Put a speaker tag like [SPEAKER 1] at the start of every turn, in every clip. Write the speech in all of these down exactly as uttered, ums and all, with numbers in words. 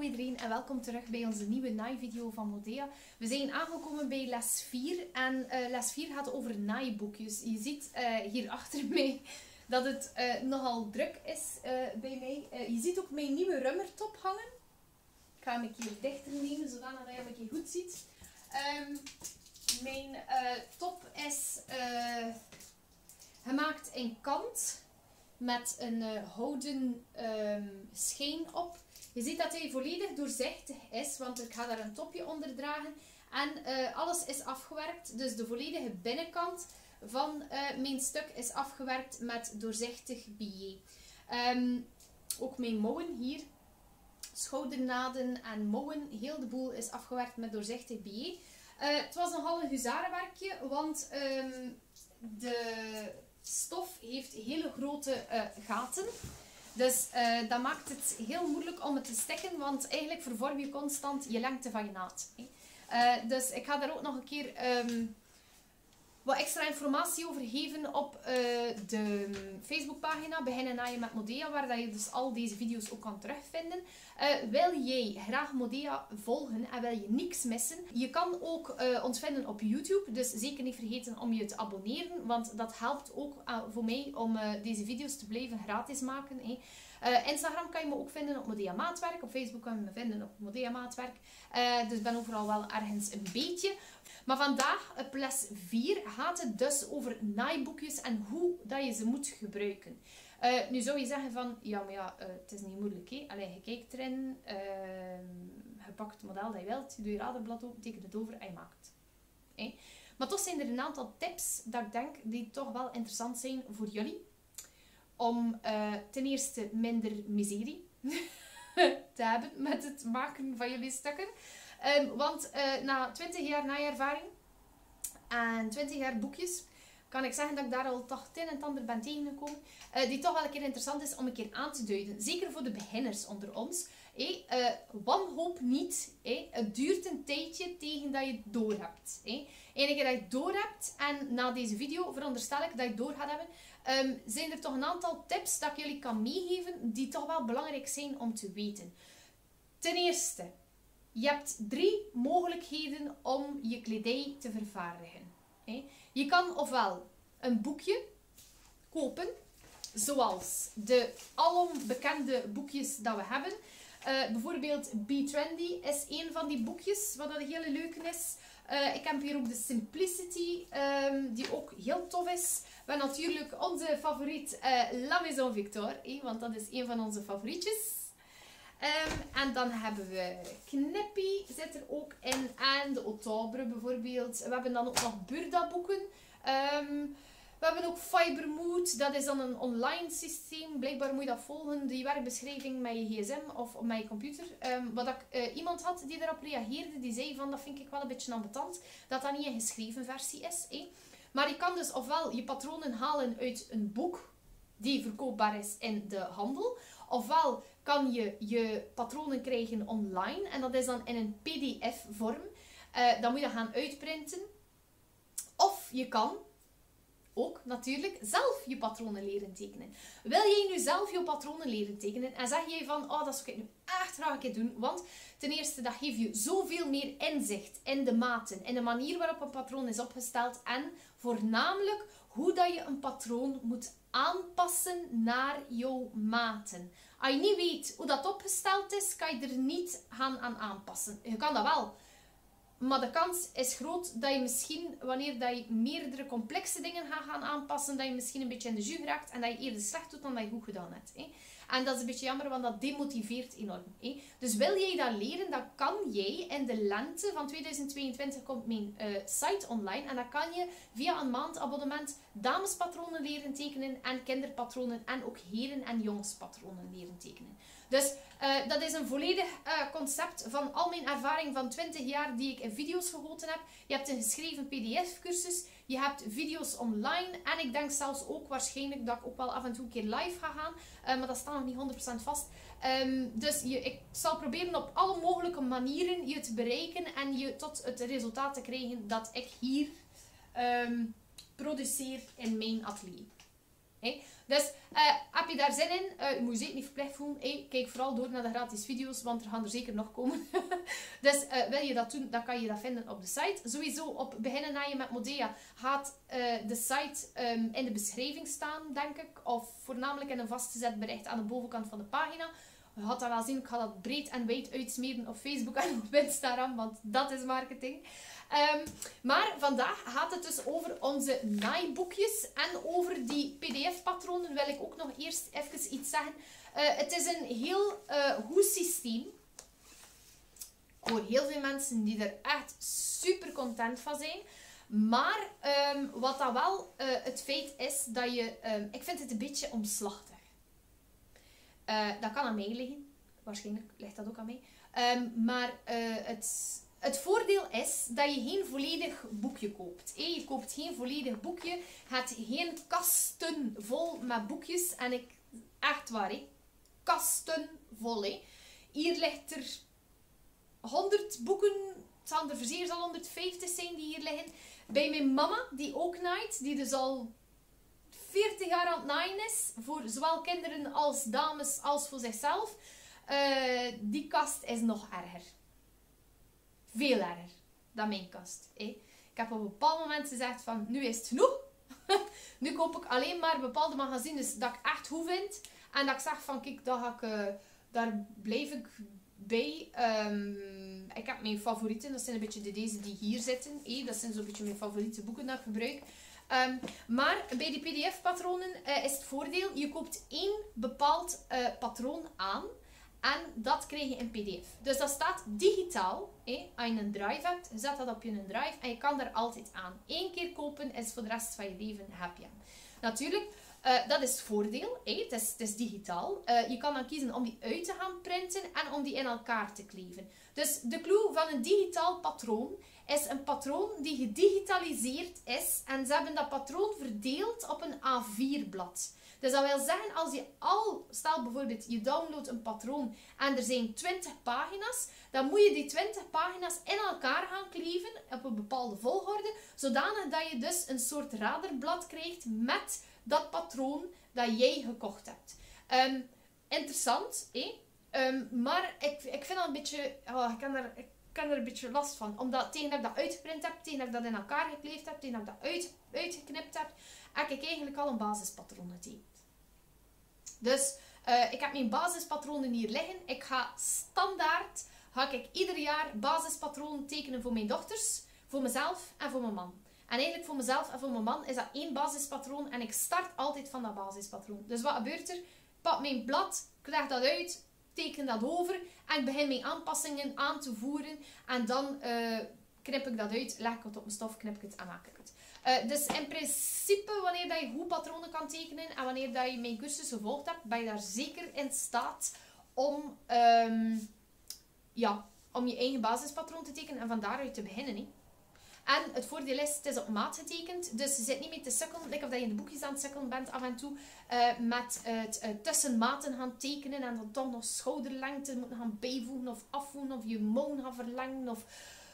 [SPEAKER 1] iedereen en welkom terug bij onze nieuwe naaivideo van Modea. We zijn aangekomen bij les vier en uh, les vier gaat over naaiboekjes. Je ziet uh, hier achter mij dat het uh, nogal druk is uh, bij mij. Uh, je ziet ook mijn nieuwe rummertop hangen. Ik ga hem een keer dichter nemen zodat je hem een keer goed ziet. Um, mijn uh, top is uh, gemaakt in kant met een uh, houten um, scheen op. Je ziet dat hij volledig doorzichtig is, want ik ga daar een topje onder dragen. En uh, alles is afgewerkt, dus de volledige binnenkant van uh, mijn stuk is afgewerkt met doorzichtig billet. Um, ook mijn mouwen hier, schoudernaden en mouwen, heel de boel is afgewerkt met doorzichtig billet. Uh, het was nogal een huzarenwerkje, want um, de stof heeft hele grote uh, gaten. Dus uh, dat maakt het heel moeilijk om het te stikken, want eigenlijk vervorm je constant je lengte van je naad. Uh, dus ik ga daar ook nog een keer um, wat extra informatie over geven op uh, de Facebookpagina Beginnen Naaien met Modea, waar dat je dus al deze video's ook kan terugvinden. Uh, wil jij graag Modea volgen en wil je niks missen? Je kan ook uh, ons vinden op YouTube, dus zeker niet vergeten om je te abonneren, want dat helpt ook uh, voor mij om uh, deze video's te blijven gratis maken. Hey. Uh, Instagram kan je me ook vinden op Modea Maatwerk, op Facebook kan je me vinden op Modea Maatwerk. Uh, dus ik ben overal wel ergens een beetje. Maar vandaag, op les vier, gaat het dus over naaiboekjes en hoe dat je ze moet gebruiken. Uh, nu zou je zeggen van, ja maar ja, uh, het is niet moeilijk hè. Allee, je kijkt erin, uh, je pakt het model dat je wilt, je doet je raderblad open, teken het over en je maakt. Hey. Maar toch zijn er een aantal tips dat ik denk die toch wel interessant zijn voor jullie. Om uh, ten eerste minder miserie te hebben met het maken van jullie stukken. Um, want uh, na twintig jaar naaiervaring en twintig jaar boekjes kan ik zeggen dat ik daar al toch het een en het ander ben tegengekomen. Uh, die toch wel een keer interessant is om een keer aan te duiden. Zeker voor de beginners onder ons. Hey, uh, wanhoop niet. Hey. Het duurt een tijdje tegen dat je het door hebt. Hey. Eén keer dat je het door hebt en na deze video veronderstel ik dat je het door gaat hebben. Um, zijn er toch een aantal tips dat ik jullie kan meegeven die toch wel belangrijk zijn om te weten. Ten eerste, je hebt drie mogelijkheden om je kledij te vervaardigen. Je kan ofwel een boekje kopen, zoals de alom bekende boekjes dat we hebben. Uh, bijvoorbeeld Be Trendy is een van die boekjes, wat een hele leuke is. Uh, ik heb hier ook de Simplicity, um, die ook heel tof is. We hebben natuurlijk onze favoriet uh, La Maison Victor, eh, want dat is een van onze favorietjes. Um, en dan hebben we Knippy, zit er ook in. En de Ottobre bijvoorbeeld. We hebben dan ook nog Burda boeken. Um, we hebben ook Fibermood, dat is dan een online systeem. Blijkbaar moet je dat volgen, die werkbeschrijving met je gsm of met je computer. Um, wat ik, uh, iemand had die daarop reageerde, die zei van dat vind ik wel een beetje ambetant, dat dat niet een geschreven versie is. Eh? Maar je kan dus ofwel je patronen halen uit een boek die verkoopbaar is in de handel. Ofwel kan je je patronen krijgen online en dat is dan in een P D F vorm. Uh, dan moet je dat gaan uitprinten. Of je kan ook natuurlijk zelf je patronen leren tekenen. Wil jij nu zelf je patronen leren tekenen en zeg jij van, oh dat zou ik nu echt graag een keer doen, want ten eerste dat geeft je zoveel meer inzicht in de maten, in de manier waarop een patroon is opgesteld en voornamelijk hoe dat je een patroon moet aanpassen naar jouw maten. Als je niet weet hoe dat opgesteld is, kan je er niet gaan aan aanpassen. Je kan dat wel. Maar de kans is groot dat je misschien, wanneer dat je meerdere complexe dingen gaat gaan aanpassen, dat je misschien een beetje in de jus raakt en dat je eerder slecht doet dan dat je goed gedaan hebt. Hè. En dat is een beetje jammer, want dat demotiveert enorm. Hè. Dus wil jij dat leren, dan kan jij in de lente van tweeduizend tweeëntwintig komt mijn uh, site online. En dan kan je via een maandabonnement damespatronen leren tekenen en kinderpatronen en ook heren- en jongenspatronen leren tekenen. Dus uh, dat is een volledig uh, concept van al mijn ervaring van twintig jaar die ik in video's gegoten heb. Je hebt een geschreven P D F-cursus, je hebt video's online en ik denk zelfs ook waarschijnlijk dat ik ook wel af en toe een keer live ga gaan. Uh, maar dat staat nog niet honderd procent vast. Um, dus je, ik zal proberen op alle mogelijke manieren je te bereiken en je tot het resultaat te krijgen dat ik hier um, produceer in mijn atelier. Hè. Dus uh, heb je daar zin in? Uh, je moet je zeker niet verplicht voelen. Hey, kijk vooral door naar de gratis video's, want er gaan er zeker nog komen. Dus uh, wil je dat doen, dan kan je dat vinden op de site. Sowieso op Beginnen Naaien met Modea gaat uh, de site um, in de beschrijving staan, denk ik. Of voornamelijk in een vastgezet bericht aan de bovenkant van de pagina. Je gaat dat wel zien, ik ga dat breed en wijd uitsmeren op Facebook en op Instagram, want dat is marketing. Um, maar vandaag gaat het dus over onze naaiboekjes en over die P D F-patronen wil ik ook nog eerst even iets zeggen. Uh, het is een heel uh, goed systeem. Ik hoor heel veel mensen die er echt super content van zijn. Maar um, wat dan wel uh, het feit is, dat je... Um, ik vind het een beetje omslachtig. Uh, dat kan aan mij liggen. Waarschijnlijk ligt dat ook aan mij. Um, maar uh, het... Het voordeel is dat je geen volledig boekje koopt. Je koopt geen volledig boekje. Je hebt geen kasten vol met boekjes. En ik, echt waar, he. Kasten vol. He. Hier ligt er honderd boeken. Het zal er zeker al honderdvijftig zijn die hier liggen. Bij mijn mama, die ook naait. Die dus al veertig jaar aan het naaien is. Voor zowel kinderen als dames als voor zichzelf. Uh, die kast is nog erger. Veel erger dan mijn kast. Hé. Ik heb op een bepaald moment gezegd van, nu is het genoeg. Nu koop ik alleen maar bepaalde magazines dat ik echt goed vind. En dat ik zeg van, kijk, daar, ga ik, uh, daar blijf ik bij. Um, ik heb mijn favorieten, dat zijn een beetje de deze die hier zitten. Hé. Dat zijn zo'n beetje mijn favoriete boeken dat ik gebruik. Um, maar bij die P D F-patronen uh, is het voordeel, je koopt één bepaald uh, patroon aan. En dat krijg je in P D F. Dus dat staat digitaal. Hé. Als je een drive hebt, zet dat op je een drive. En je kan er altijd aan. Eén keer kopen is voor de rest van je leven heb je. Natuurlijk, uh, dat is het voordeel. Hé. Het, is, het is digitaal. Uh, je kan dan kiezen om die uit te gaan printen en om die in elkaar te kleven. Dus de clue van een digitaal patroon is een patroon die gedigitaliseerd is. En ze hebben dat patroon verdeeld op een A vier blad. Dus dat wil zeggen, als je al, stel bijvoorbeeld, je downloadt een patroon en er zijn twintig pagina's, dan moet je die twintig pagina's in elkaar gaan kleven op een bepaalde volgorde, zodanig dat je dus een soort raderblad krijgt met dat patroon dat jij gekocht hebt. Um, interessant, hè? Um, maar ik, ik vind dat een beetje, oh, ik kan er... Ik Ik heb er een beetje last van. Omdat tegen dat ik dat uitgeprint heb, tegen dat ik dat in elkaar gekleefd heb, tegen dat ik dat uit, uitgeknipt heb, heb ik eigenlijk al een basispatroon getekend. Dus uh, ik heb mijn basispatronen hier liggen. Ik ga standaard, ga ik ieder jaar basispatronen tekenen voor mijn dochters, voor mezelf en voor mijn man. En eigenlijk voor mezelf en voor mijn man is dat één basispatroon en ik start altijd van dat basispatroon. Dus wat gebeurt er? Ik pak mijn blad, ik leg dat uit, teken dat over en ik begin mijn aanpassingen aan te voeren en dan uh, knip ik dat uit, leg ik het op mijn stof, knip ik het en maak ik het. Uh, dus in principe, wanneer dat je goed patronen kan tekenen en wanneer dat je mijn cursus gevolgd hebt, ben je daar zeker in staat om, um, ja, om je eigen basispatroon te tekenen en van daaruit te beginnen. He. En het voordeel is, het is op maat getekend, dus je zit niet mee te sukkelen, like of dat je in de boekjes aan het sukkelen bent af en toe, uh, met het uh, tussen maten gaan tekenen en dan toch nog schouderlengte moeten gaan bijvoegen of afvoegen of je mouwen gaan verlengen of...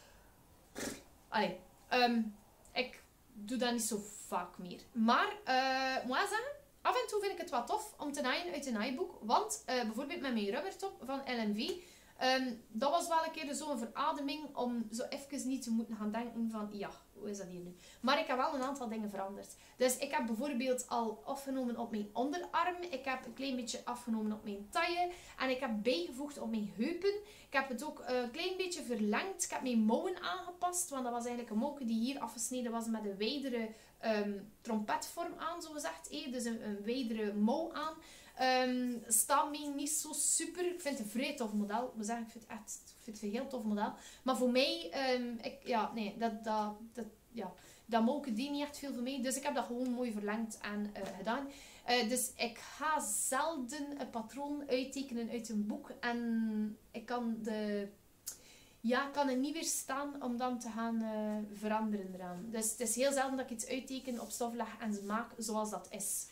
[SPEAKER 1] Allee, um, ik doe dat niet zo vaak meer. Maar, uh, moet ik zeggen, af en toe vind ik het wel tof om te naaien uit een naaiboek, want uh, bijvoorbeeld met mijn rubbertop van L M V, Um, dat was wel een keer zo'n verademing om zo even niet te moeten gaan denken van, ja, hoe is dat hier nu? Maar ik heb wel een aantal dingen veranderd. Dus ik heb bijvoorbeeld al afgenomen op mijn onderarm. Ik heb een klein beetje afgenomen op mijn taille. En ik heb bijgevoegd op mijn heupen. Ik heb het ook een klein beetje verlengd. Ik heb mijn mouwen aangepast. Want dat was eigenlijk een mouwke die hier afgesneden was met een wijdere um, trompetvorm aan, zo gezegd. Eh? Dus een, een wijdere mouw aan. Um, staat mij niet zo super. Ik vind het een vrij tof model. Ik moet zeggen, ik vind het echt ik vind het een heel tof model. Maar voor mij, um, ik, ja, nee, dat, dat, dat, ja, dat mogen die niet echt veel voor mij. Dus ik heb dat gewoon mooi verlengd en uh, gedaan. Uh, dus ik ga zelden een patroon uittekenen uit een boek. En ik kan de... Ja, ik kan er niet weerstaan om dan te gaan uh, veranderen eraan. Dus het is heel zelden dat ik iets uitteken, op stof leg en ze maak zoals dat is.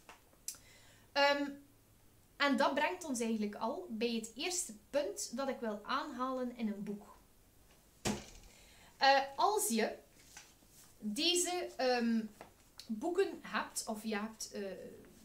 [SPEAKER 1] Um, en dat brengt ons eigenlijk al bij het eerste punt dat ik wil aanhalen in een boek. Uh, als je deze um, boeken hebt, of je hebt uh,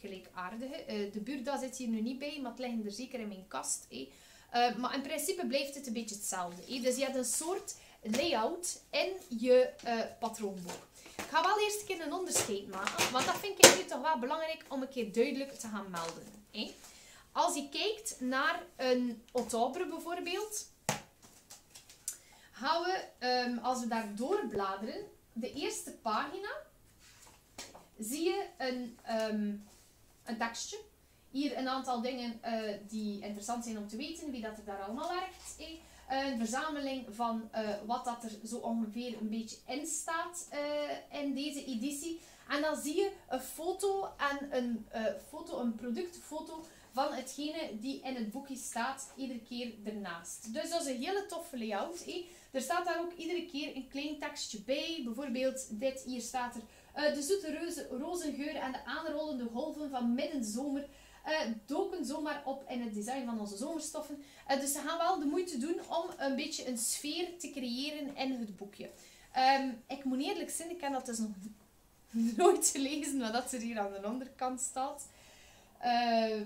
[SPEAKER 1] gelijkaardige. Uh, de Burda zit hier nu niet bij, maar het liggen er zeker in mijn kast. Eh. Uh, maar in principe blijft het een beetje hetzelfde. Eh. Dus je hebt een soort layout in je uh, patroonboek. Ik ga wel eerst een keer een onderscheid maken, want dat vind ik nu toch wel belangrijk om een keer duidelijk te gaan melden. Eh. Als je kijkt naar een oktober bijvoorbeeld, gaan we, um, als we daar doorbladeren, de eerste pagina, zie je een, um, een tekstje. Hier een aantal dingen uh, die interessant zijn om te weten, wie dat er daar allemaal werkt. Eh. Een verzameling van uh, wat dat er zo ongeveer een beetje in staat uh, in deze editie. En dan zie je een foto en een, uh, foto, een productfoto van hetgene die in het boekje staat, iedere keer ernaast. Dus dat is een hele toffe layout. Eh. Er staat daar ook iedere keer een klein tekstje bij. Bijvoorbeeld dit, hier staat er uh, de zoete roze, rozengeur en de aanrollende golven van middenzomer uh, doken zomaar op in het design van onze zomerstoffen. Uh, dus ze gaan wel de moeite doen om een beetje een sfeer te creëren in het boekje. Um, ik moet eerlijk zijn, ik heb dat dus nog nooit gelezen wat dat er hier aan de onderkant staat. Uh,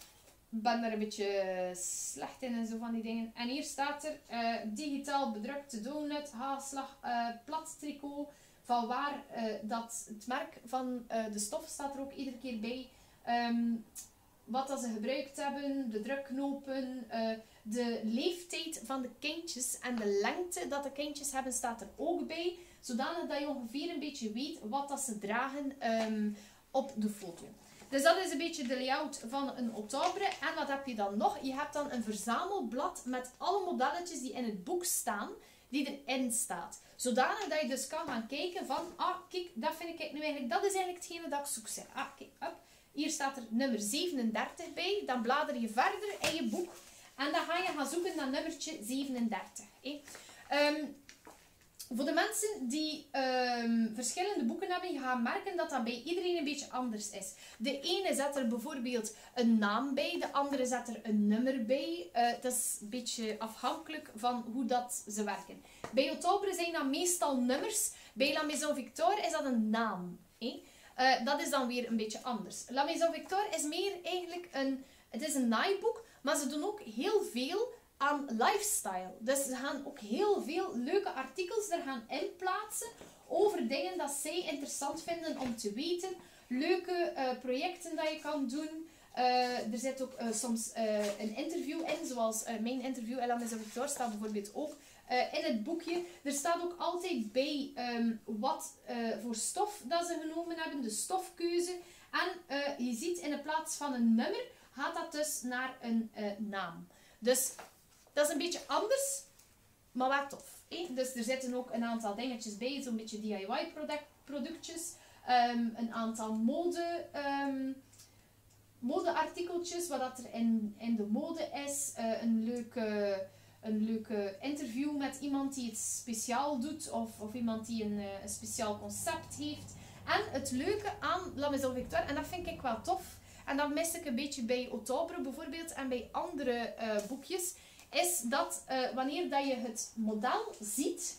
[SPEAKER 1] Ik ben daar een beetje slecht in en zo van die dingen. En hier staat er uh, digitaal bedrukte donut, haarslag, uh, plat tricot. Van waar uh, dat het merk van uh, de stof staat er ook iedere keer bij. Um, wat dat ze gebruikt hebben, de drukknopen, uh, de leeftijd van de kindjes en de lengte dat de kindjes hebben staat er ook bij. Zodanig dat je ongeveer een beetje weet wat dat ze dragen um, op de foto. Dus dat is een beetje de layout van een oktober. En wat heb je dan nog? Je hebt dan een verzamelblad met alle modelletjes die in het boek staan, die erin staat. Zodanig dat je dus kan gaan kijken van, ah kijk, dat vind ik nu eigenlijk, dat is eigenlijk hetgene dat ik zoek. Zeg. Ah kijk, up. Hier staat er nummer zevenendertig bij. Dan blader je verder in je boek. En dan ga je gaan zoeken naar nummertje zevenendertig. Eh. Um, Voor de mensen die um, verschillende boeken hebben, je gaat merken dat dat bij iedereen een beetje anders is. De ene zet er bijvoorbeeld een naam bij, de andere zet er een nummer bij. Uh, dat is een beetje afhankelijk van hoe dat ze werken. Bij oktober zijn dat meestal nummers. Bij La Maison Victor is dat een naam. Eh? Uh, dat is dan weer een beetje anders. La Maison Victor is meer eigenlijk een, het is een naaiboek, maar ze doen ook heel veel aan lifestyle. Dus ze gaan ook heel veel leuke artikels er gaan inplaatsen over dingen dat zij interessant vinden om te weten. Leuke uh, projecten dat je kan doen. Uh, er zit ook uh, soms uh, een interview in, zoals uh, mijn interview in La Maison Victor staat bijvoorbeeld ook uh, in het boekje. Er staat ook altijd bij um, wat uh, voor stof dat ze genomen hebben, de stofkeuze. En uh, je ziet in de plaats van een nummer gaat dat dus naar een uh, naam. Dus dat is een beetje anders, maar wel tof. Eh? Dus er zitten ook een aantal dingetjes bij, zo'n beetje D I Y-productjes. Um, een aantal mode, um, modeartikeltjes, wat dat er in, in de mode is. Uh, een, leuke, een leuke interview met iemand die het speciaal doet, of, of iemand die een, een speciaal concept heeft. En het leuke aan La Maison Victor, en dat vind ik wel tof, en dat mis ik een beetje bij oktober bijvoorbeeld en bij andere uh, boekjes, is dat uh, wanneer dat je het model ziet,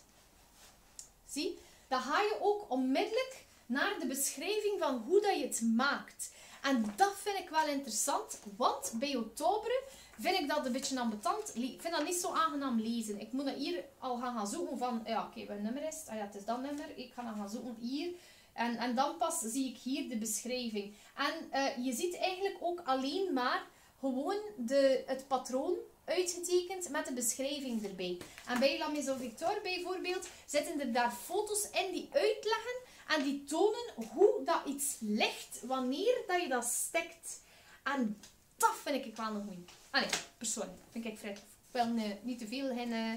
[SPEAKER 1] zie, dan ga je ook onmiddellijk naar de beschrijving van hoe dat je het maakt. En dat vind ik wel interessant, want bij oktober vind ik dat een beetje ambetant. Ik vind dat niet zo aangenaam lezen. Ik moet dat hier al gaan, gaan zoeken van, ja oké, okay, wat nummer is het? Ah ja, het is dat nummer. Ik ga dan gaan zoeken hier. En, en dan pas zie ik hier de beschrijving. En uh, je ziet eigenlijk ook alleen maar gewoon de, het patroon uitgetekend met de beschrijving erbij. En bij La Maison Victor bijvoorbeeld zitten er daar foto's in die uitleggen en die tonen hoe dat iets ligt wanneer dat je dat stikt. En dat vind ik wel een goeie. Ah nee, persoonlijk vind ik vrij tof. Ik wil uh, niet te veel in... Uh,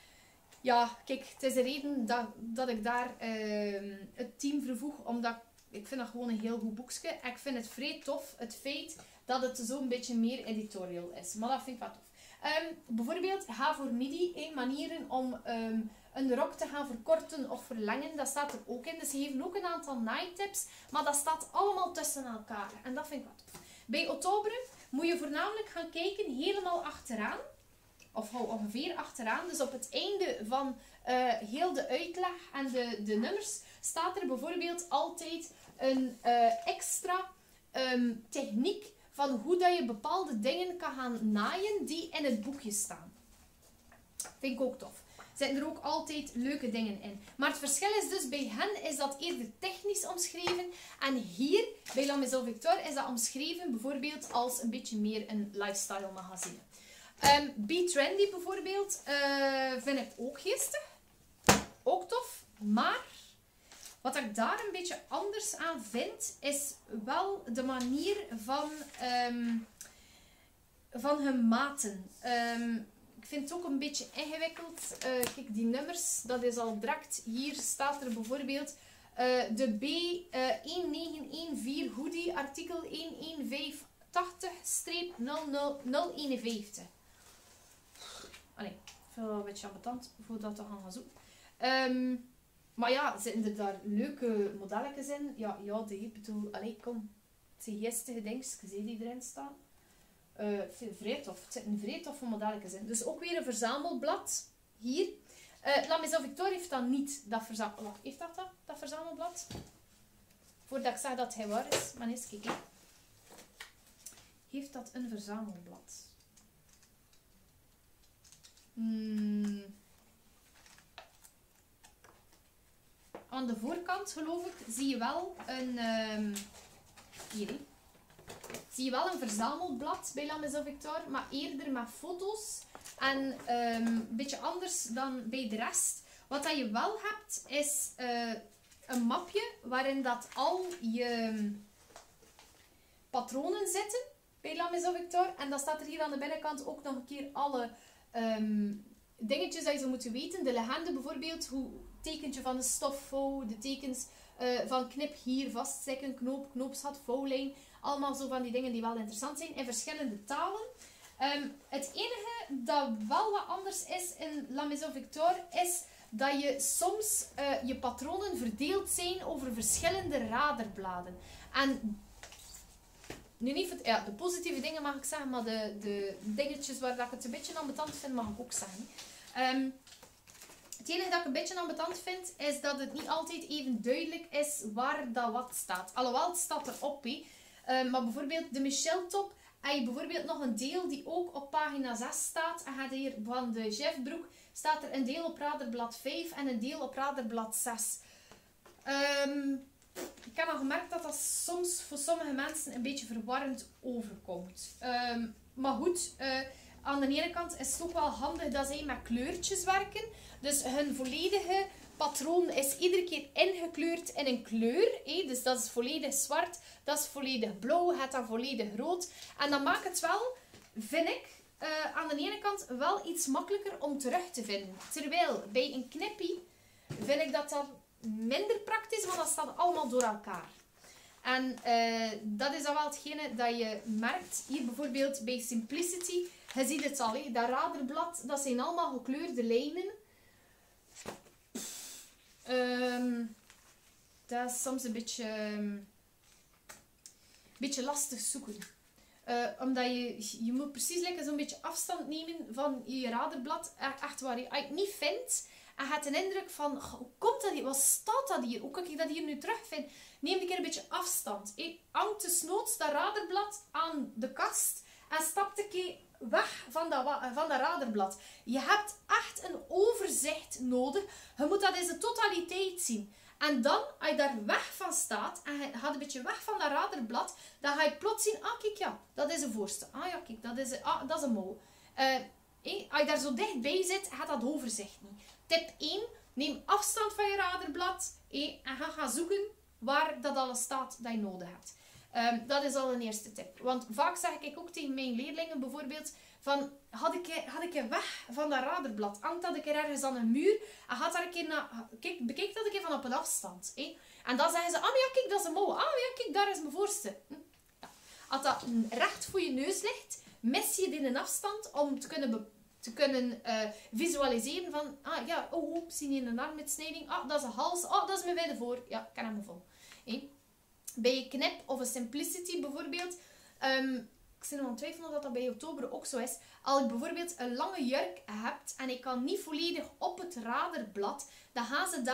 [SPEAKER 1] ja, kijk, het is de reden dat, dat ik daar uh, het team vervoeg, omdat ik vind dat gewoon een heel goed boekje. En ik vind het vrij tof, het feit dat het zo'n beetje meer editorial is. Maar dat vind ik wel tof. Um, bijvoorbeeld, ga voor midi, eh, manieren om um, een rok te gaan verkorten of verlengen. Dat staat er ook in. Dus ze geven ook een aantal naaitips, maar dat staat allemaal tussen elkaar. En dat vind ik wel tof. Bij oktober moet je voornamelijk gaan kijken helemaal achteraan. Of ongeveer achteraan. Dus op het einde van uh, heel de uitleg en de, de nummers staat er bijvoorbeeld altijd een uh, extra um, techniek van hoe dat je bepaalde dingen kan gaan naaien die in het boekje staan. Vind ik ook tof. Zitten er ook altijd leuke dingen in. Maar het verschil is dus, bij hen is dat eerder technisch omschreven. En hier, bij La Maison Victor, is dat omschreven bijvoorbeeld als een beetje meer een lifestyle magazine. Um, Be Trendy bijvoorbeeld, uh, vind ik ook geestig. Ook tof. Maar, wat ik daar een beetje anders aan vind, is wel de manier van, um, van hun maten. Um, Ik vind het ook een beetje ingewikkeld. Uh, kijk, die nummers, dat is al direct. Hier staat er bijvoorbeeld uh, de B uh, negentien veertien hoodie, artikel een vijftien tachtig nul nul nul eenenvijftig. Allee, ik vind het wel een beetje ambetant voor dat te gaan zoeken. Um, maar ja, zitten er daar leuke modelletjes in? Ja, ja, die, ik bedoel, allee, kom. Het zijn geestige dingetjes die erin staan. Uh, ik vind het vrij tof. Het zitten vrij toffe modelletjes in. Dus ook weer een verzamelblad. Hier. Uh, La Maison Victor heeft dat niet. Dat verzamelblad. Heeft dat dat? Dat verzamelblad? Voordat ik zeg dat hij waar is. Maar eens kijken. Heeft dat een verzamelblad? Hmm. Aan de voorkant, geloof ik, zie je wel een... Um, hier, he. Zie je wel een verzamelblad bij La Maison Victor, maar eerder met foto's en um, een beetje anders dan bij de rest. Wat dat je wel hebt, is uh, een mapje waarin dat al je patronen zitten bij La Maison Victor. En dan staat er hier aan de binnenkant ook nog een keer alle um, dingetjes dat je zou moeten weten. De legende bijvoorbeeld, hoe het tekentje van de stofvouw, de tekens uh, van knip hier, vaststrekken, knoop, knoopsgat, vouwlijn. Allemaal zo van die dingen die wel interessant zijn in verschillende talen. Um, het enige dat wel wat anders is in La Maison Victor is dat je soms uh, je patronen verdeeld zijn over verschillende raderbladen. En nu niet, ja, de positieve dingen mag ik zeggen, maar de, de dingetjes waar dat ik het een beetje ambetant vind, mag ik ook zeggen. Um, het enige dat ik een beetje ambetant vind, is dat het niet altijd even duidelijk is waar dat wat staat. Alhoewel, het staat erop, hé. Uh, maar bijvoorbeeld de Michel top, heb je bijvoorbeeld nog een deel die ook op pagina zes staat. En gaat hier van de Jeffbroek staat er een deel op raderblad vijf en een deel op raderblad zes. Um, ik heb al gemerkt dat dat soms voor sommige mensen een beetje verwarrend overkomt. Um, maar goed, uh, aan de ene kant is het ook wel handig dat zij met kleurtjes werken. Dus hun volledige patroon is iedere keer ingekleurd in een kleur. Hé? Dus dat is volledig zwart, dat is volledig blauw, het dan volledig rood. En dan maakt het wel, vind ik, uh, aan de ene kant wel iets makkelijker om terug te vinden. Terwijl bij een knippie vind ik dat dan minder praktisch, want dat staat allemaal door elkaar. En uh, dat is dan wel hetgene dat je merkt. Hier bijvoorbeeld bij Simplicity, je ziet het al, hé? Dat raderblad, dat zijn allemaal gekleurde lijnen. Um, dat is soms een beetje, um, beetje lastig zoeken. Uh, omdat je, je moet precies lekker zo'n beetje afstand nemen van je raderblad. Echt waar, als je het niet vindt en je hebt een indruk van, hoe komt dat hier? Wat staat dat hier? Hoe kan ik dat hier nu terugvinden? Neem een keer een beetje afstand. He. Hang desnoods dat raderblad aan de kast en stap een keer weg van dat, van dat raderblad. Je hebt echt een overzicht nodig. Je moet dat in zijn totaliteit zien. En dan, als je daar weg van staat en je gaat een beetje weg van dat raderblad, dan ga je plots zien, ah kijk ja, dat is een voorste. Ah ja, kijk, dat is een, ah, dat is een mouw. Uh, hey, als je daar zo dichtbij zit, gaat dat overzicht niet. Tip één, neem afstand van je raderblad hey, en ga gaan zoeken waar dat alles staat dat je nodig hebt. Um, dat is al een eerste tip. Want vaak zeg ik ook tegen mijn leerlingen bijvoorbeeld van, had ik, had ik weg van dat raderblad, hangt dat een keer ergens aan een muur en gaat daar een keer naar, kijk, bekijk dat een keer van op een afstand. Hé. En dan zeggen ze, ah maar ja kijk, dat is een mouw. Ah ja kijk, daar is mijn voorste. Hm. Ja. Als dat recht voor je neus ligt, mis je in een afstand om te kunnen, te kunnen uh, visualiseren van, ah ja, oh, oh zie je een armetsnijding, ah dat is een hals, ah dat is mijn wijde voor. Ja, ik ken hem vol. Hé. Bij een knip of een Simplicity bijvoorbeeld, um, ik zit nog aan het twijfelen of dat bij oktober ook zo is. Als ik bijvoorbeeld een lange jurk heb en ik kan niet volledig op het raderblad, dan gaan ze daar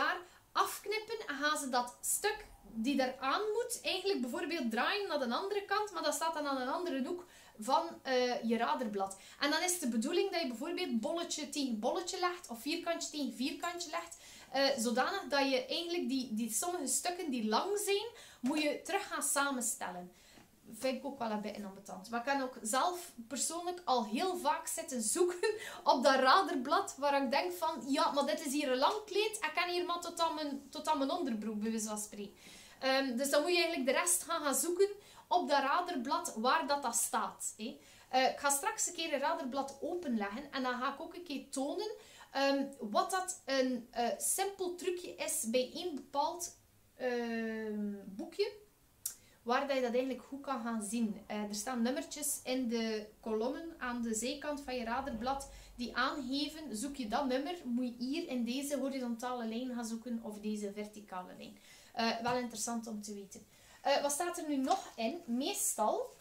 [SPEAKER 1] afknippen en gaan ze dat stuk die eraan moet, eigenlijk bijvoorbeeld draaien naar de andere kant, maar dat staat dan aan een andere hoek van uh, je raderblad. En dan is het de bedoeling dat je bijvoorbeeld bolletje tegen bolletje legt, of vierkantje tegen vierkantje legt, uh, zodanig dat je eigenlijk die, die sommige stukken die lang zijn, moet je terug gaan samenstellen. Vind ik ook wel een beetje ambetant. Maar ik kan ook zelf persoonlijk al heel vaak zitten zoeken op dat raderblad, waar ik denk van, ja, maar dit is hier een lang kleed, ik kan hier maar tot aan mijn, tot aan mijn onderbroek, bij wijze van spreken. Um, dus dan moet je eigenlijk de rest gaan, gaan zoeken op dat raderblad waar dat, dat staat. Hè. Uh, ik ga straks een keer een raderblad openleggen en dan ga ik ook een keer tonen um, wat dat een uh, simpel trucje is bij één bepaald uh, boekje, waar dat je dat eigenlijk goed kan gaan zien. Uh, er staan nummertjes in de kolommen aan de zijkant van je raderblad die aangeven, zoek je dat nummer, moet je hier in deze horizontale lijn gaan zoeken of deze verticale lijn. Uh, wel interessant om te weten. Uh, wat staat er nu nog in? Meestal,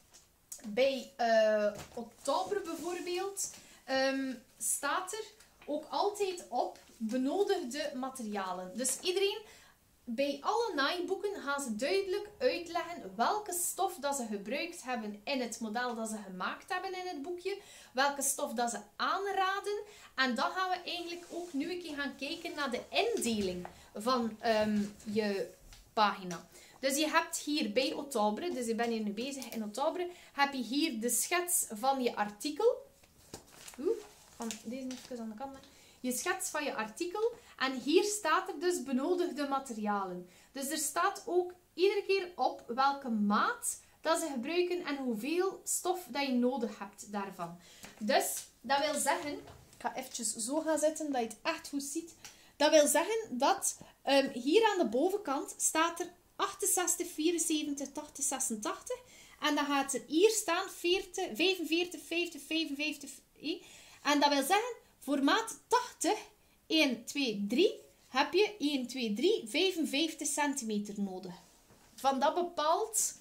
[SPEAKER 1] bij uh, oktober bijvoorbeeld, um, staat er ook altijd op benodigde materialen. Dus iedereen, bij alle naaiboeken gaan ze duidelijk uitleggen welke stof dat ze gebruikt hebben in het model dat ze gemaakt hebben in het boekje. Welke stof dat ze aanraden. En dan gaan we eigenlijk ook nu een keer gaan kijken naar de indeling van um, je pagina. Dus je hebt hier bij oktober, dus ik ben hier nu bezig in oktober, heb je hier de schets van je artikel. Oeh, van deze even aan de kant. Je schets van je artikel. En hier staat er dus benodigde materialen. Dus er staat ook iedere keer op welke maat dat ze gebruiken en hoeveel stof dat je nodig hebt daarvan. Dus dat wil zeggen, ik ga eventjes zo gaan zitten dat je het echt goed ziet. Dat wil zeggen dat um, hier aan de bovenkant staat er achtenzestig, vierenzeventig, tachtig, zesentachtig. En dan gaat er hier staan veertig, vijfenveertig, vijftig, vijfenvijftig. Eh? En dat wil zeggen, voor maat tachtig, één, twee, drie, heb je één, twee, drie, vijfenvijftig centimeter nodig. Van dat bepaald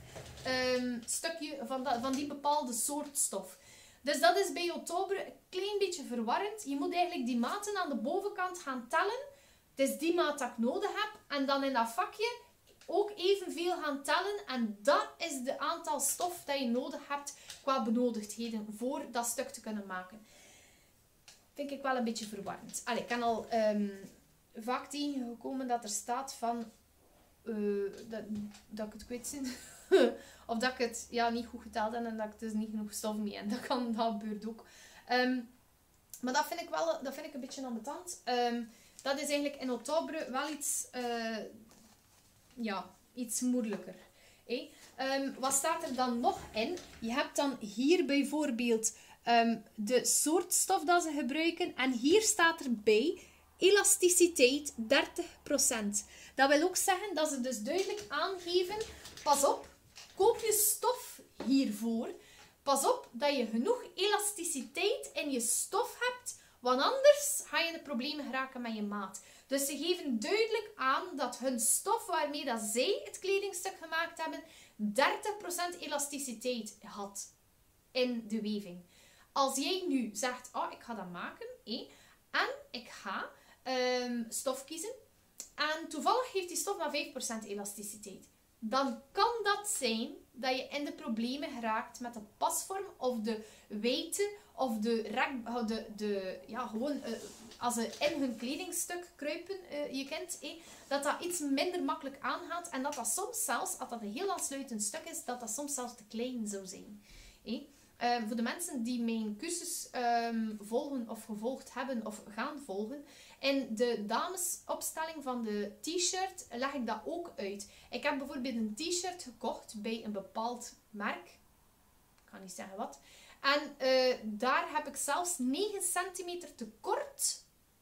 [SPEAKER 1] um, stukje, van, dat, van die bepaalde soort stof. Dus dat is bij oktober een klein beetje verwarrend. Je moet eigenlijk die maten aan de bovenkant gaan tellen. Het is die maat dat ik nodig heb. En dan in dat vakje ook evenveel gaan tellen. En dat is de aantal stof dat je nodig hebt qua benodigdheden voor dat stuk te kunnen maken. Vind ik wel een beetje verwarrend. Allee, ik kan al um, vaak tegengekomen dat er staat van uh, dat, dat ik het kwijt ben. Of dat ik het ja, niet goed geteld heb en dat ik dus niet genoeg stof mee heb. Dat kan, dat gebeurt ook. Um, maar dat vind ik wel dat vind ik een beetje ambetant. Um, dat is eigenlijk in oktober wel iets, uh, ja, iets moeilijker. Hey? Um, wat staat er dan nog in? Je hebt dan hier bijvoorbeeld um, de soort stof dat ze gebruiken. En hier staat erbij elasticiteit dertig procent. Dat wil ook zeggen dat ze dus duidelijk aangeven, pas op, koop je stof hiervoor. Pas op dat je genoeg elasticiteit in je stof hebt, want anders ga je in de problemen geraken met je maat. Dus ze geven duidelijk aan dat hun stof waarmee dat zij het kledingstuk gemaakt hebben, dertig procent elasticiteit had in de weving. Als jij nu zegt, oh, ik ga dat maken, hé, en ik ga um, stof kiezen, en toevallig heeft die stof maar vijf procent elasticiteit, dan kan dat zijn dat je in de problemen geraakt met de pasvorm of de wijdte of de, de, de ja, gewoon uh, als ze in hun kledingstuk kruipen, uh, je kent, eh, dat dat iets minder makkelijk aangaat en dat dat soms zelfs, als dat een heel aansluitend stuk is, dat dat soms zelfs te klein zou zijn. Eh? Uh, voor de mensen die mijn cursus um, volgen of gevolgd hebben of gaan volgen, in de damesopstelling van de t-shirt leg ik dat ook uit. Ik heb bijvoorbeeld een t-shirt gekocht bij een bepaald merk. Ik ga niet zeggen wat. En uh, daar heb ik zelfs negen centimeter te kort,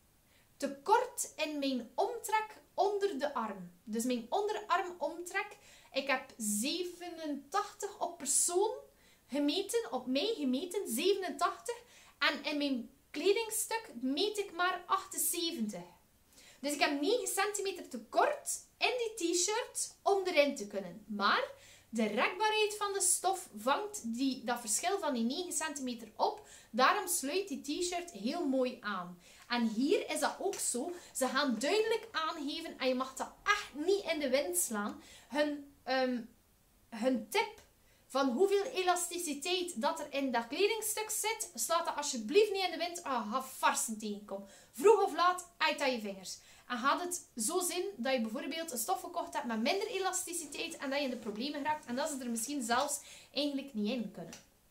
[SPEAKER 1] te kort in mijn omtrek onder de arm. Dus mijn onderarmomtrek. Ik heb zevenentachtig op persoon gemeten, op mij gemeten, zevenentachtig. En in mijn kledingstuk meet ik maar achtenzeventig. Dus ik heb negen centimeter te kort in die t-shirt om erin te kunnen. Maar De rekbaarheid van de stof vangt die, dat verschil van die negen centimeter op. Daarom sluit die t-shirt heel mooi aan. En hier is dat ook zo. Ze gaan duidelijk aangeven, en je mag dat echt niet in de wind slaan, hun, um, hun tip van hoeveel elasticiteit dat er in dat kledingstuk zit, slaat dat alsjeblieft niet in de wind. Ah, ga farsen tegenkomen. Vroeg of laat, uit aan je vingers. En gaat het zo zijn dat je bijvoorbeeld een stof gekocht hebt met minder elasticiteit en dat je in de problemen raakt en dat ze er misschien zelfs eigenlijk niet in kunnen.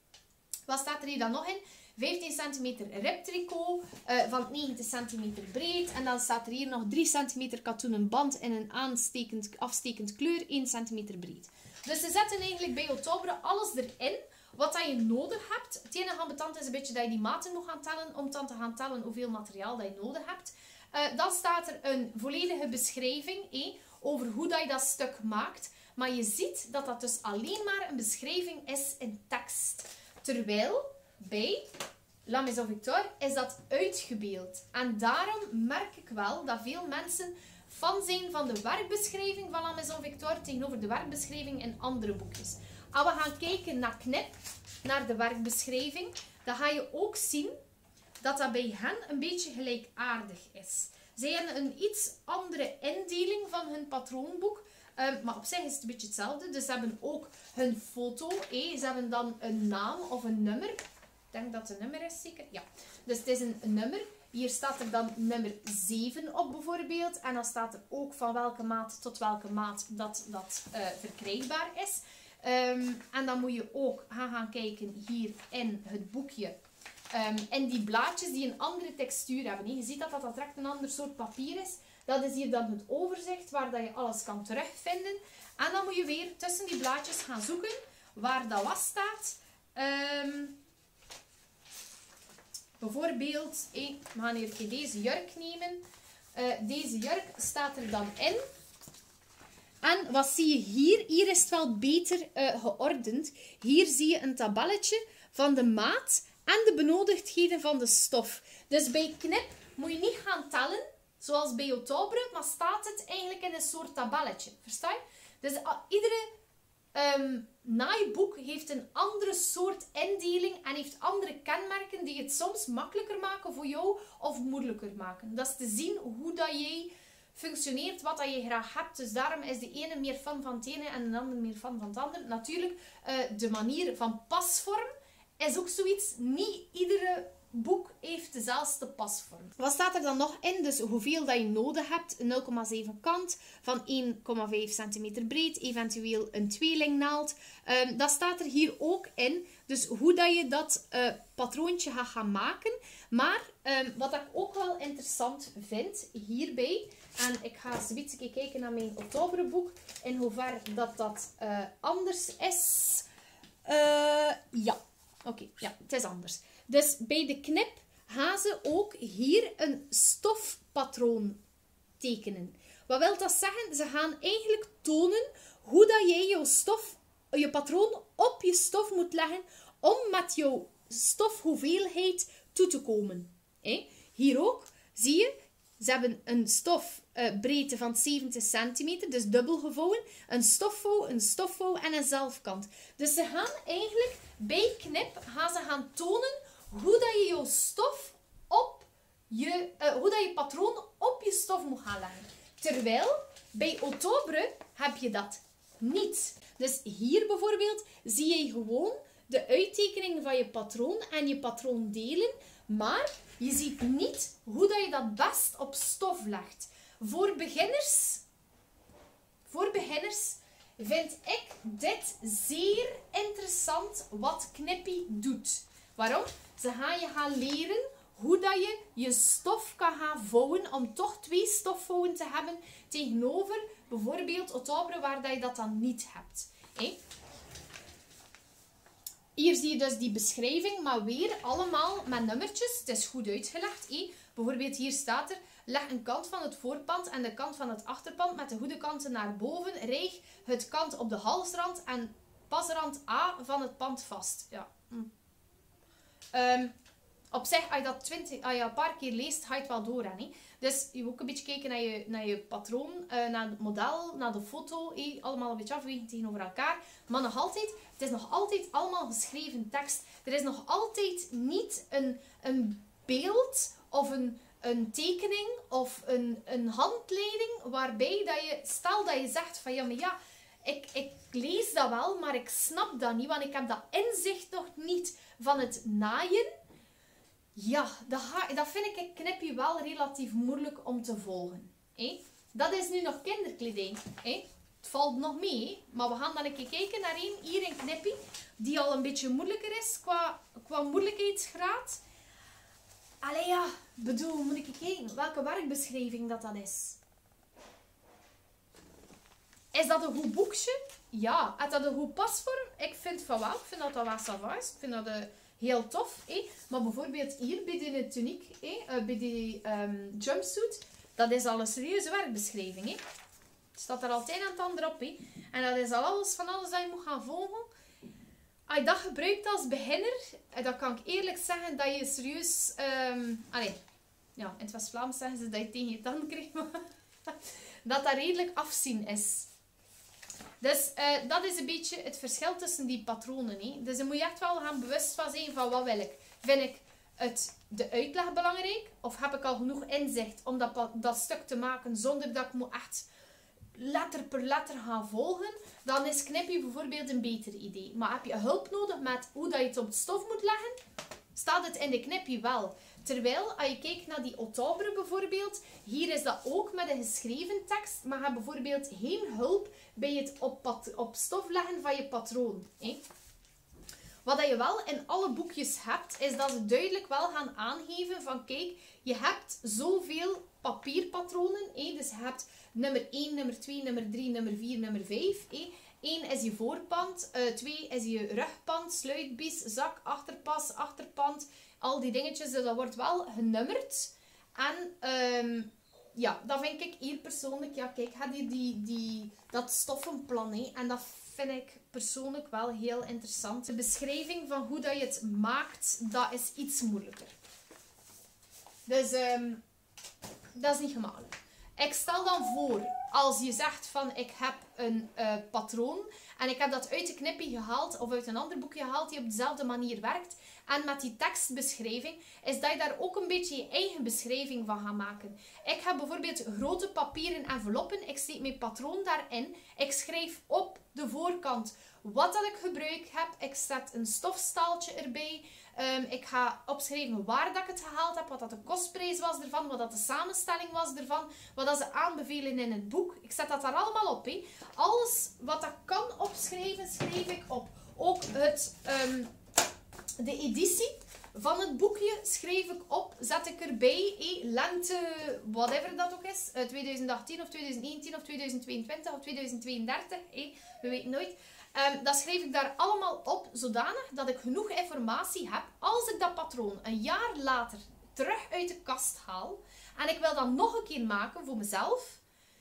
[SPEAKER 1] Wat staat er hier dan nog in? vijftien centimeter ribtricot uh, van negentig centimeter breed. En dan staat er hier nog drie centimeter katoenen band in een aanstekend, afstekend kleur, één centimeter breed. Dus ze zetten eigenlijk bij Ottobre alles erin wat dat je nodig hebt. Het enige ambetant is een beetje dat je die maten moet gaan tellen, om dan te gaan tellen hoeveel materiaal dat je nodig hebt. Uh, dan staat er een volledige beschrijving eh, over hoe dat je dat stuk maakt. Maar je ziet dat dat dus alleen maar een beschrijving is in tekst. Terwijl bij La Maison Victor is dat uitgebeeld. En daarom merk ik wel dat veel mensen fan zijn van de werkbeschrijving van La Maison Victor tegenover de werkbeschrijving in andere boekjes. Als we gaan kijken naar Knip, naar de werkbeschrijving, dan ga je ook zien dat dat bij hen een beetje gelijkaardig is. Zij hebben een iets andere indeling van hun patroonboek. Um, maar op zich is het een beetje hetzelfde. Dus ze hebben ook hun foto. Eh. Ze hebben dan een naam of een nummer. Ik denk dat het een nummer is, zeker. Ja. Dus het is een, een nummer. Hier staat er dan nummer zeven op bijvoorbeeld. En dan staat er ook van welke maat tot welke maat dat, dat uh, verkrijgbaar is. Um, en dan moet je ook gaan, gaan kijken hier in het boekje. Um, en die blaadjes die een andere textuur hebben. Je ziet dat dat, dat direct een ander soort papier is. Dat is hier dan het overzicht waar dat je alles kan terugvinden. En dan moet je weer tussen die blaadjes gaan zoeken waar dat wat staat. Um, bijvoorbeeld, hey, we gaan hier deze jurk nemen. Uh, deze jurk staat er dan in. En wat zie je hier? Hier is het wel beter uh, geordend. Hier zie je een tabelletje van de maat en de benodigdheden van de stof. Dus bij Knip moet je niet gaan tellen, zoals bij Ottobre, maar staat het eigenlijk in een soort tabelletje. Versta je? Dus uh, iedere um, naaiboek heeft een andere soort indeling en heeft andere kenmerken die het soms makkelijker maken voor jou of moeilijker maken. Dat is te zien hoe dat jij functioneert, wat dat je graag hebt. Dus daarom is de ene meer fan van het ene en de andere meer fan van het andere. Natuurlijk, uh, de manier van pasvorm is ook zoiets. Niet iedere boek heeft dezelfde pasvorm. Wat staat er dan nog in? Dus hoeveel dat je nodig hebt. nul komma zeven kant van één komma vijf centimeter breed. Eventueel een tweelingnaald. Um, dat staat er hier ook in. Dus hoe dat je dat uh, patroontje gaat gaan maken. Maar um, wat ik ook wel interessant vind hierbij. En ik ga eens een beetje kijken naar mijn Ottobere-boek. In hoeverre dat dat uh, anders is. Uh, ja. Oké, okay, ja, het is anders. Dus bij de Knip gaan ze ook hier een stofpatroon tekenen. Wat wil dat zeggen? Ze gaan eigenlijk tonen hoe dat jij je stof, je patroon op je stof moet leggen om met jouw stofhoeveelheid toe te komen. He? Hier ook, zie je, ze hebben een stofbreedte uh, van zeventig centimeter, dus dubbel gevouwen, een stofvouw, een stofvouw en een zelfkant. Dus ze gaan eigenlijk bij Knip gaan ze gaan tonen hoe dat je jouw stof op je, uh, hoe dat je patroon op je stof moet gaan leggen. Terwijl bij Ottobre heb je dat niet. Dus hier bijvoorbeeld zie je gewoon de uittekening van je patroon en je patroondelen, maar je ziet niet hoe dat je dat best op stof legt. Voor beginners, voor beginners vind ik dit zeer interessant wat Knippie doet. Waarom? Ze gaan je gaan leren hoe dat je je stof kan gaan vouwen om toch twee stofvouwen te hebben tegenover bijvoorbeeld Ottobre waar dat je dat dan niet hebt. Hey? Hier zie je dus die beschrijving, maar weer allemaal met nummertjes. Het is goed uitgelegd. Hey? Bijvoorbeeld hier staat er, leg een kant van het voorpand en de kant van het achterpand met de goede kanten naar boven. Rijg het kant op de halsrand en pasrand A van het pand vast. Ja. Hm. Um, op zich, als je dat twintig, als je een paar keer leest, ga je het wel door. Hè? Dus je moet ook een beetje kijken naar je, naar je patroon, uh, naar het model, naar de foto. Eh? Allemaal een beetje afwegen tegenover elkaar. Maar nog altijd, het is nog altijd allemaal geschreven tekst. Er is nog altijd niet een, een beeld of een, een tekening of een, een handleiding waarbij dat je, stel dat je zegt van ja, maar ja, ik, ik lees dat wel, maar ik snap dat niet, want ik heb dat inzicht nog niet van het naaien. Ja, dat, ga, dat vind ik Knippie wel relatief moeilijk om te volgen. Eh? Dat is nu nog kinderkleding. Eh? Het valt nog mee, hè? Maar we gaan dan een keer kijken naar één hier in Knippie, die al een beetje moeilijker is qua, qua moeilijkheidsgraad. Allee ja, bedoel, moet ik kijken welke werkbeschrijving dat dat is. Is dat een goed boekje? Ja. Is dat een goed pasvorm? Ik vind van wel. Ik vind dat dat wel savant is. Ik vind dat uh, heel tof. Eh? Maar bijvoorbeeld hier bij de tuniek, eh? uh, bij die um, jumpsuit, dat is al een serieuze werkbeschrijving. Eh? Het staat er altijd aan het ander op. Eh? En dat is al alles van alles dat je moet gaan volgen. Als je dat gebruikt als beginner, dan kan ik eerlijk zeggen dat je serieus... Um, allee, ja, in het West-Vlaams zeggen ze dat je tegen je tanden krijgt, maar dat dat redelijk afzien is. Dus uh, dat is een beetje het verschil tussen die patronen. Hè. Dus dan moet je echt wel gaan bewust van zijn van wat wil ik. Vind ik het, de uitleg belangrijk? Of heb ik al genoeg inzicht om dat, dat stuk te maken zonder dat ik moet echt letter per letter gaan volgen? Dan is Knippie bijvoorbeeld een beter idee. Maar heb je hulp nodig met hoe dat je het op het stof moet leggen? Staat het in de Knippie wel. Terwijl, als je kijkt naar die Octobre bijvoorbeeld, hier is dat ook met een geschreven tekst, maar je hebt bijvoorbeeld geen hulp bij het op, op stof leggen van je patroon. Hè? Wat je wel in alle boekjes hebt, is dat ze duidelijk wel gaan aangeven van kijk, je hebt zoveel papierpatronen. Hè? Dus je hebt nummer één, nummer twee, nummer drie, nummer vier, nummer vijf. Hè? één is je voorpand, twee is je rugpand, sluitbies, zak, achterpas, achterpand. Al die dingetjes, dat wordt wel genummerd. En um, ja, dat vind ik hier persoonlijk, ja kijk, had je die, die, dat stoffenplan. Hè? En dat vind ik persoonlijk wel heel interessant. De beschrijving van hoe dat je het maakt, dat is iets moeilijker. Dus um, dat is niet gemakkelijk. Ik stel dan voor, als je zegt van ik heb een uh, patroon en ik heb dat uit de Knippie gehaald of uit een ander boekje gehaald die op dezelfde manier werkt en met die tekstbeschrijving, is dat je daar ook een beetje je eigen beschrijving van gaat maken. Ik heb bijvoorbeeld grote papieren enveloppen, ik steek mijn patroon daarin, ik schrijf op de voorkant wat dat ik gebruik heb, ik zet een stofstaaltje erbij. Um, ik ga opschrijven waar dat ik het gehaald heb, wat dat de kostprijs was ervan, wat dat de samenstelling was ervan, wat dat ze aanbevelen in het boek. Ik zet dat daar allemaal op. He. Alles wat ik kan opschrijven, schrijf ik op. Ook het, um, de editie van het boekje schrijf ik op, zet ik erbij. He. Lente, whatever dat ook is, uh, twintig achttien of twintig negentien of twintig tweeëntwintig of twintig tweeëndertig, he. We weten nooit. Um, dat schrijf ik daar allemaal op, zodanig dat ik genoeg informatie heb als ik dat patroon een jaar later terug uit de kast haal en ik wil dat nog een keer maken voor mezelf.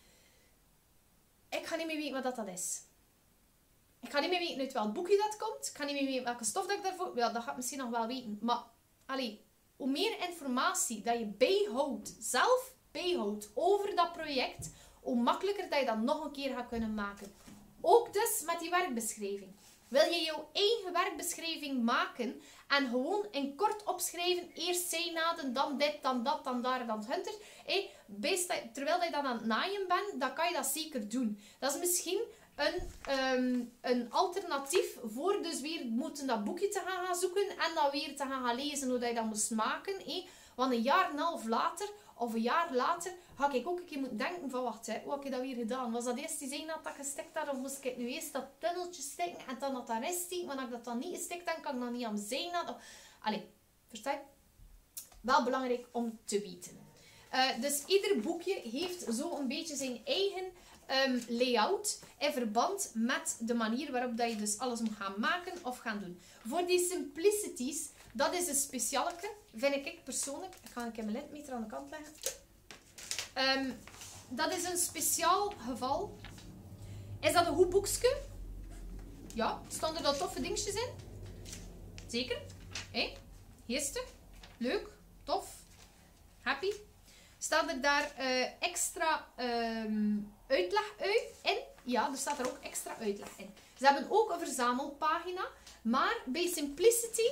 [SPEAKER 1] Ik ga niet meer weten wat dat, dat is. Ik ga niet meer weten uit welk boekje dat komt. Ik ga niet meer weten welke stof dat ik daarvoor... Ja, dat ga ik misschien nog wel weten. Maar, allee, hoe meer informatie dat je bijhoudt, zelf bijhoudt over dat project, hoe makkelijker dat je dat nog een keer gaat kunnen maken. Ook dus met die werkbeschrijving. Wil je jouw eigen werkbeschrijving maken en gewoon in kort opschrijven, eerst zijnaden, dan dit, dan dat, dan daar, dan hunter. Hey, terwijl je dan aan het naaien bent, dan kan je dat zeker doen. Dat is misschien een, um, een alternatief voor dus weer moeten dat boekje te gaan, gaan zoeken en dan weer te gaan, gaan lezen hoe je dat moest maken. Hey. Want een jaar en een half later, of een jaar later, ga ik ook een keer moeten denken van, wacht, hè, hoe heb ik dat weer gedaan? Was dat eerst die zijnaad dat gestikt had, of moest ik nu eerst dat tunneltje stikken en dan dat daarin steken? Want als ik dat dan niet gestikt heb, kan ik dan niet aan mijn zijnaad. Of... Allee, versta je? Wel belangrijk om te weten. Uh, dus ieder boekje heeft zo een beetje zijn eigen um, layout in verband met de manier waarop dat je dus alles moet gaan maken of gaan doen. Voor die simplicities, dat is een specialeke, vind ik persoonlijk. Ik ga een keer mijn lintmeter aan de kant leggen. Um, dat is een speciaal geval. Is dat een goed boekje? Ja, staan er dat toffe dingetjes in? Zeker. Hé, hey, geestig. Leuk, tof, happy. Staat er daar uh, extra um, uitleg in? Ja, er staat er ook extra uitleg in. Ze hebben ook een verzamelpagina. Maar bij Simplicity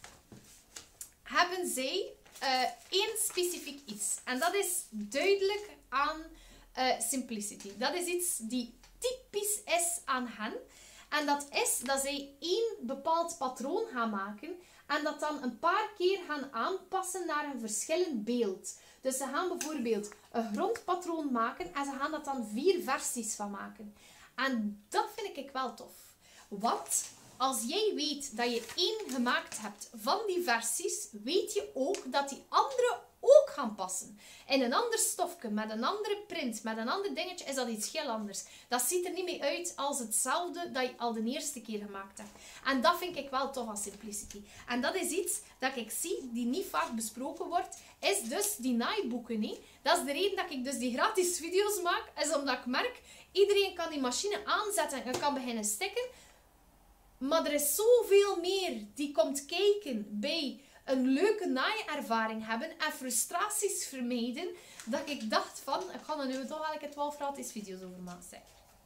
[SPEAKER 1] hebben zij uh, één specifiek iets. En dat is duidelijk aan uh, Simplicity. Dat is iets die typisch is aan hen. En dat is dat zij één bepaald patroon gaan maken. En dat dan een paar keer gaan aanpassen naar een verschillend beeld. Dus ze gaan bijvoorbeeld een grondpatroon maken. En ze gaan dat dan vier versies van maken. En dat vind ik wel tof. Want als jij weet dat je één gemaakt hebt van die versies, weet je ook dat die andere ook gaan passen. In een ander stofje, met een andere print, met een ander dingetje, is dat iets heel anders. Dat ziet er niet meer uit als hetzelfde dat je al de eerste keer gemaakt hebt. En dat vind ik wel tof aan Simplicity. En dat is iets dat ik zie, die niet vaak besproken wordt, is dus die naaiboeken. Hè? Dat is de reden dat ik dus die gratis video's maak, is omdat ik merk, iedereen kan die machine aanzetten en kan beginnen stikken. Maar er is zoveel meer die komt kijken bij een leuke naaiervaring hebben en frustraties vermijden, dat ik dacht van, ik ga er nu toch wel twaalf gratis video's over maken.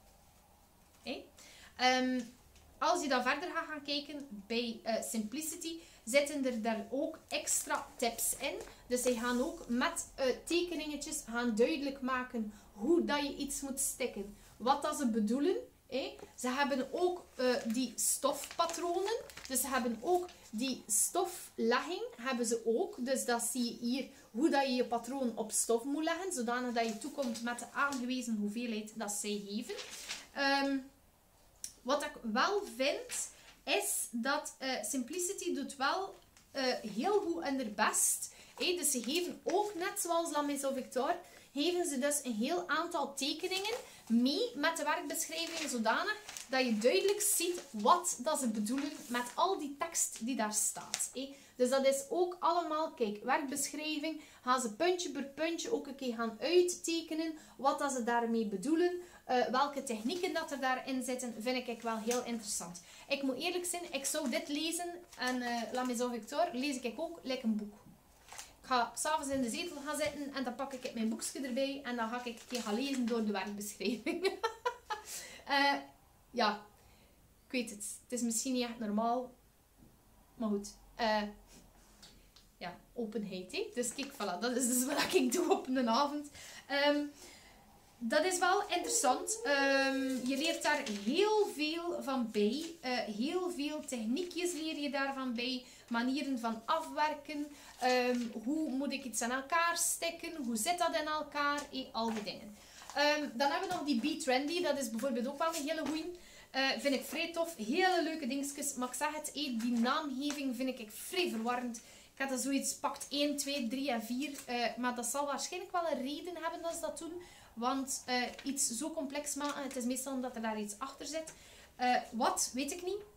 [SPEAKER 1] Hey. Um, als je dan verder gaat gaan kijken bij uh, Simplicity, zitten er daar ook extra tips in. Dus zij gaan ook met uh, tekeningetjes gaan duidelijk maken hoe dat je iets moet stikken. Wat dat ze bedoelen. Hey. Ze hebben ook uh, die stofpatronen. Dus ze hebben ook die stoflegging. Hebben ze ook. Dus dat zie je hier hoe dat je je patroon op stof moet leggen. Zodanig dat je toekomt met de aangewezen hoeveelheid dat zij geven. Um, wat ik wel vind, is dat uh, Simplicity doet wel uh, heel goed en haar best. Hey, dus ze geven ook, net zoals La Maison Victor, geven ze dus een heel aantal tekeningen mee met de werkbeschrijving, zodanig dat je duidelijk ziet wat dat ze bedoelen met al die tekst die daar staat. Hey. Dus dat is ook allemaal, kijk, werkbeschrijving, gaan ze puntje per puntje ook een keer gaan uittekenen wat dat ze daarmee bedoelen. Uh, welke technieken dat er daarin zitten, vind ik wel heel interessant. Ik moet eerlijk zijn, ik zou dit lezen en uh, La Maison Victor lees ik ook like een boek. Ik ga s'avonds in de zetel gaan zitten en dan pak ik mijn boekje erbij en dan ga ik een keer gaan lezen door de werkbeschrijving. uh, ja, ik weet het. Het is misschien niet echt normaal, maar goed. Uh, ja, openheid. Hè? Dus kijk, voilà, dat is dus wat ik doe op een avond. Um, Dat is wel interessant. Um, je leert daar heel veel van bij. Uh, heel veel techniekjes leer je daarvan bij. Manieren van afwerken. Um, hoe moet ik iets aan elkaar stikken? Hoe zit dat in elkaar? Eh, al die dingen. Um, dan hebben we nog die Be Trendy. Dat is bijvoorbeeld ook wel een hele goeie. Uh, vind ik vrij tof. Hele leuke dingetjes. Maar ik zeg het, eh, die naamgeving vind ik vrij verwarrend. Ik had er zoiets pakt één, twee, drie en vier. Uh, maar dat zal waarschijnlijk wel een reden hebben dat ze dat doen. Want uh, iets zo complex maken, het is meestal omdat er daar iets achter zit. Uh, wat, weet ik niet.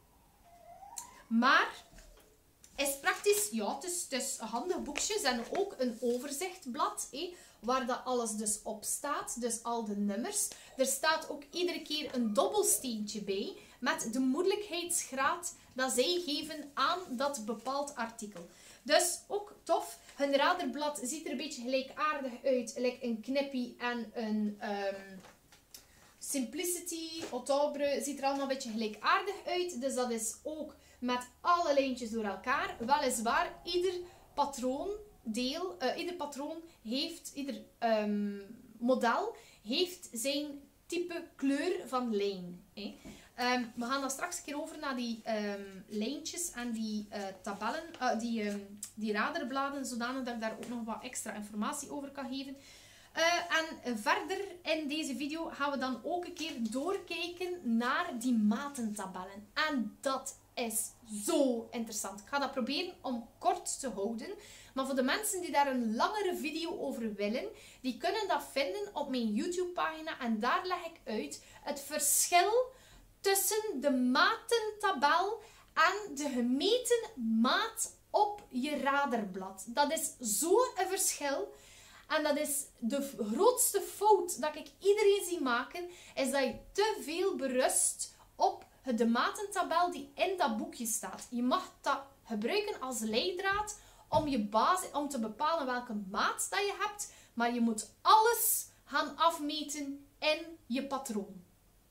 [SPEAKER 1] Maar, is praktisch, ja, het is, het is een handig boekje. En ook een overzichtblad, eh, waar dat alles dus op staat. Dus al de nummers. Er staat ook iedere keer een dobbelsteentje bij. Met de moeilijkheidsgraad dat zij geven aan dat bepaald artikel. Dus ook tof. Hun raderblad ziet er een beetje gelijkaardig uit. Like een Knippie en een um, Simplicity, Octobre. Ziet er allemaal een beetje gelijkaardig uit. Dus dat is ook met alle lijntjes door elkaar. Weliswaar, ieder patroondeel, uh, ieder patroon heeft, ieder um, model heeft zijn type kleur van lijn. Eh. Um, we gaan dan straks een keer over naar die um, lijntjes en die uh, tabellen, uh, die, um, die raderbladen, zodanig dat ik daar ook nog wat extra informatie over kan geven. Uh, en verder in deze video gaan we dan ook een keer doorkijken naar die matentabellen. En dat is zo interessant. Ik ga dat proberen om kort te houden. Maar voor de mensen die daar een langere video over willen, die kunnen dat vinden op mijn YouTube pagina. En daar leg ik uit het verschil tussen de matentabel en de gemeten maat op je raderblad. Dat is zo'n verschil. En dat is de grootste fout dat ik iedereen zie maken, is dat je te veel berust op de matentabel die in dat boekje staat. Je mag dat gebruiken als leidraad om, je basis, om te bepalen welke maat dat je hebt. Maar je moet alles gaan afmeten in je patroon.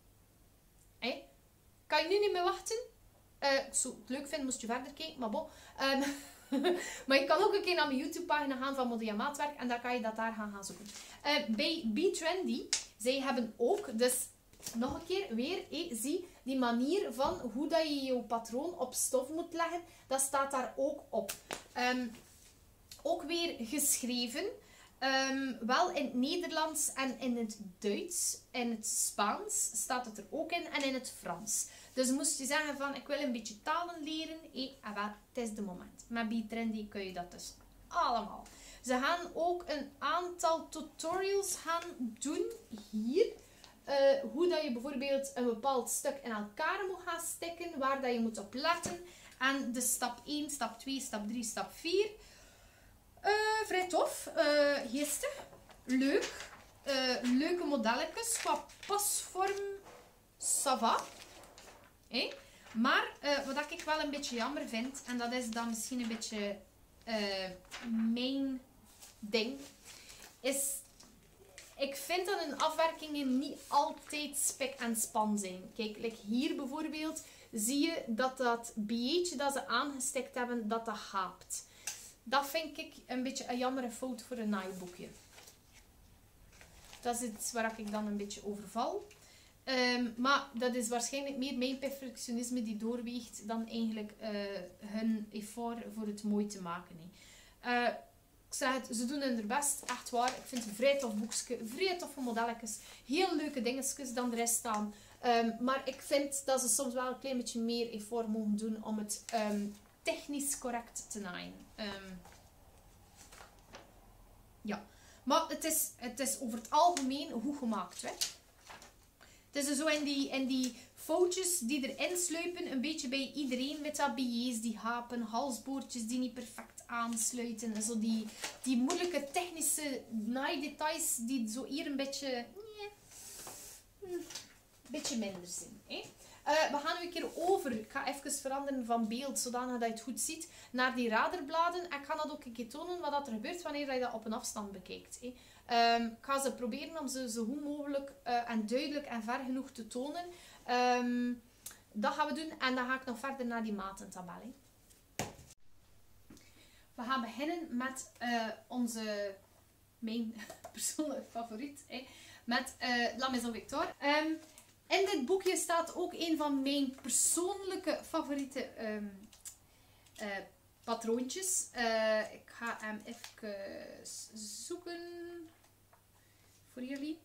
[SPEAKER 1] Hey? Kan je nu niet meer wachten? Uh, ik zou het leuk vinden, moest je verder kijken, maar bon. Um, maar je kan ook een keer naar mijn YouTube pagina gaan van Modea Maatwerk en dan kan je dat daar gaan, gaan zoeken. Uh, bij Be Trendy, zij hebben ook, dus nog een keer weer, hey, zie, die manier van hoe dat je je patroon op stof moet leggen, dat staat daar ook op. Um, ook weer geschreven, um, wel in het Nederlands en in het Duits, in het Spaans staat het er ook in en in het Frans. Dus moest je zeggen van, ik wil een beetje talen leren, hey, ah wel, het is de moment. Met Be Trendy kun je dat dus allemaal. Ze gaan ook een aantal tutorials gaan doen hier. Uh, hoe dat je bijvoorbeeld een bepaald stuk in elkaar moet gaan stikken, waar dat je moet op letten. En de stap één, stap twee, stap drie, stap vier. Uh, vrij tof, uh, geestig, leuk. Uh, leuke modelletjes qua pasvorm, ça va. Hey? Maar uh, wat ik wel een beetje jammer vind, en dat is dan misschien een beetje uh, mijn ding, is ik vind dat hun afwerkingen niet altijd spek en span zijn. Kijk, like hier bijvoorbeeld zie je dat dat beetje dat ze aangestikt hebben, dat dat haapt. Dat vind ik een beetje een jammere fout voor een naaiboekje. Dat is iets waar ik dan een beetje over val. Um, maar dat is waarschijnlijk meer mijn perfectionisme die doorweegt dan eigenlijk uh, hun effort voor het mooi te maken. Uh, ik zeg het, ze doen hun best, echt waar. Ik vind het een vrij tof boekje, vrij toffe modelletjes, heel leuke dingetjes dan de rest staan. Um, maar ik vind dat ze soms wel een klein beetje meer effort mogen doen om het um, technisch correct te naaien. Um, ja, maar het is, het is over het algemeen goed gemaakt, hè. Het is zo in die, in die foutjes die erin sluipen, een beetje bij iedereen met dat bijes die hapen, halsboordjes die niet perfect aansluiten. En zo die, die moeilijke technische naaidetails die zo hier een beetje, nee, een beetje minder zijn. Hè? Uh, we gaan nu een keer over, ik ga even veranderen van beeld, zodanig dat je het goed ziet, naar die raderbladen. En ik ga dat ook een keer tonen wat er gebeurt wanneer je dat op een afstand bekijkt. Hè? Um, ik ga ze proberen om ze zo goed mogelijk uh, en duidelijk en ver genoeg te tonen. Um, dat gaan we doen en dan ga ik nog verder naar die matentabel. Hè. We gaan beginnen met uh, onze, mijn persoonlijke favoriet, hè, met uh, La Maison Victor. Um, in dit boekje staat ook een van mijn persoonlijke favoriete um, uh, patroontjes. Uh, ik ga hem even zoeken voor jullie.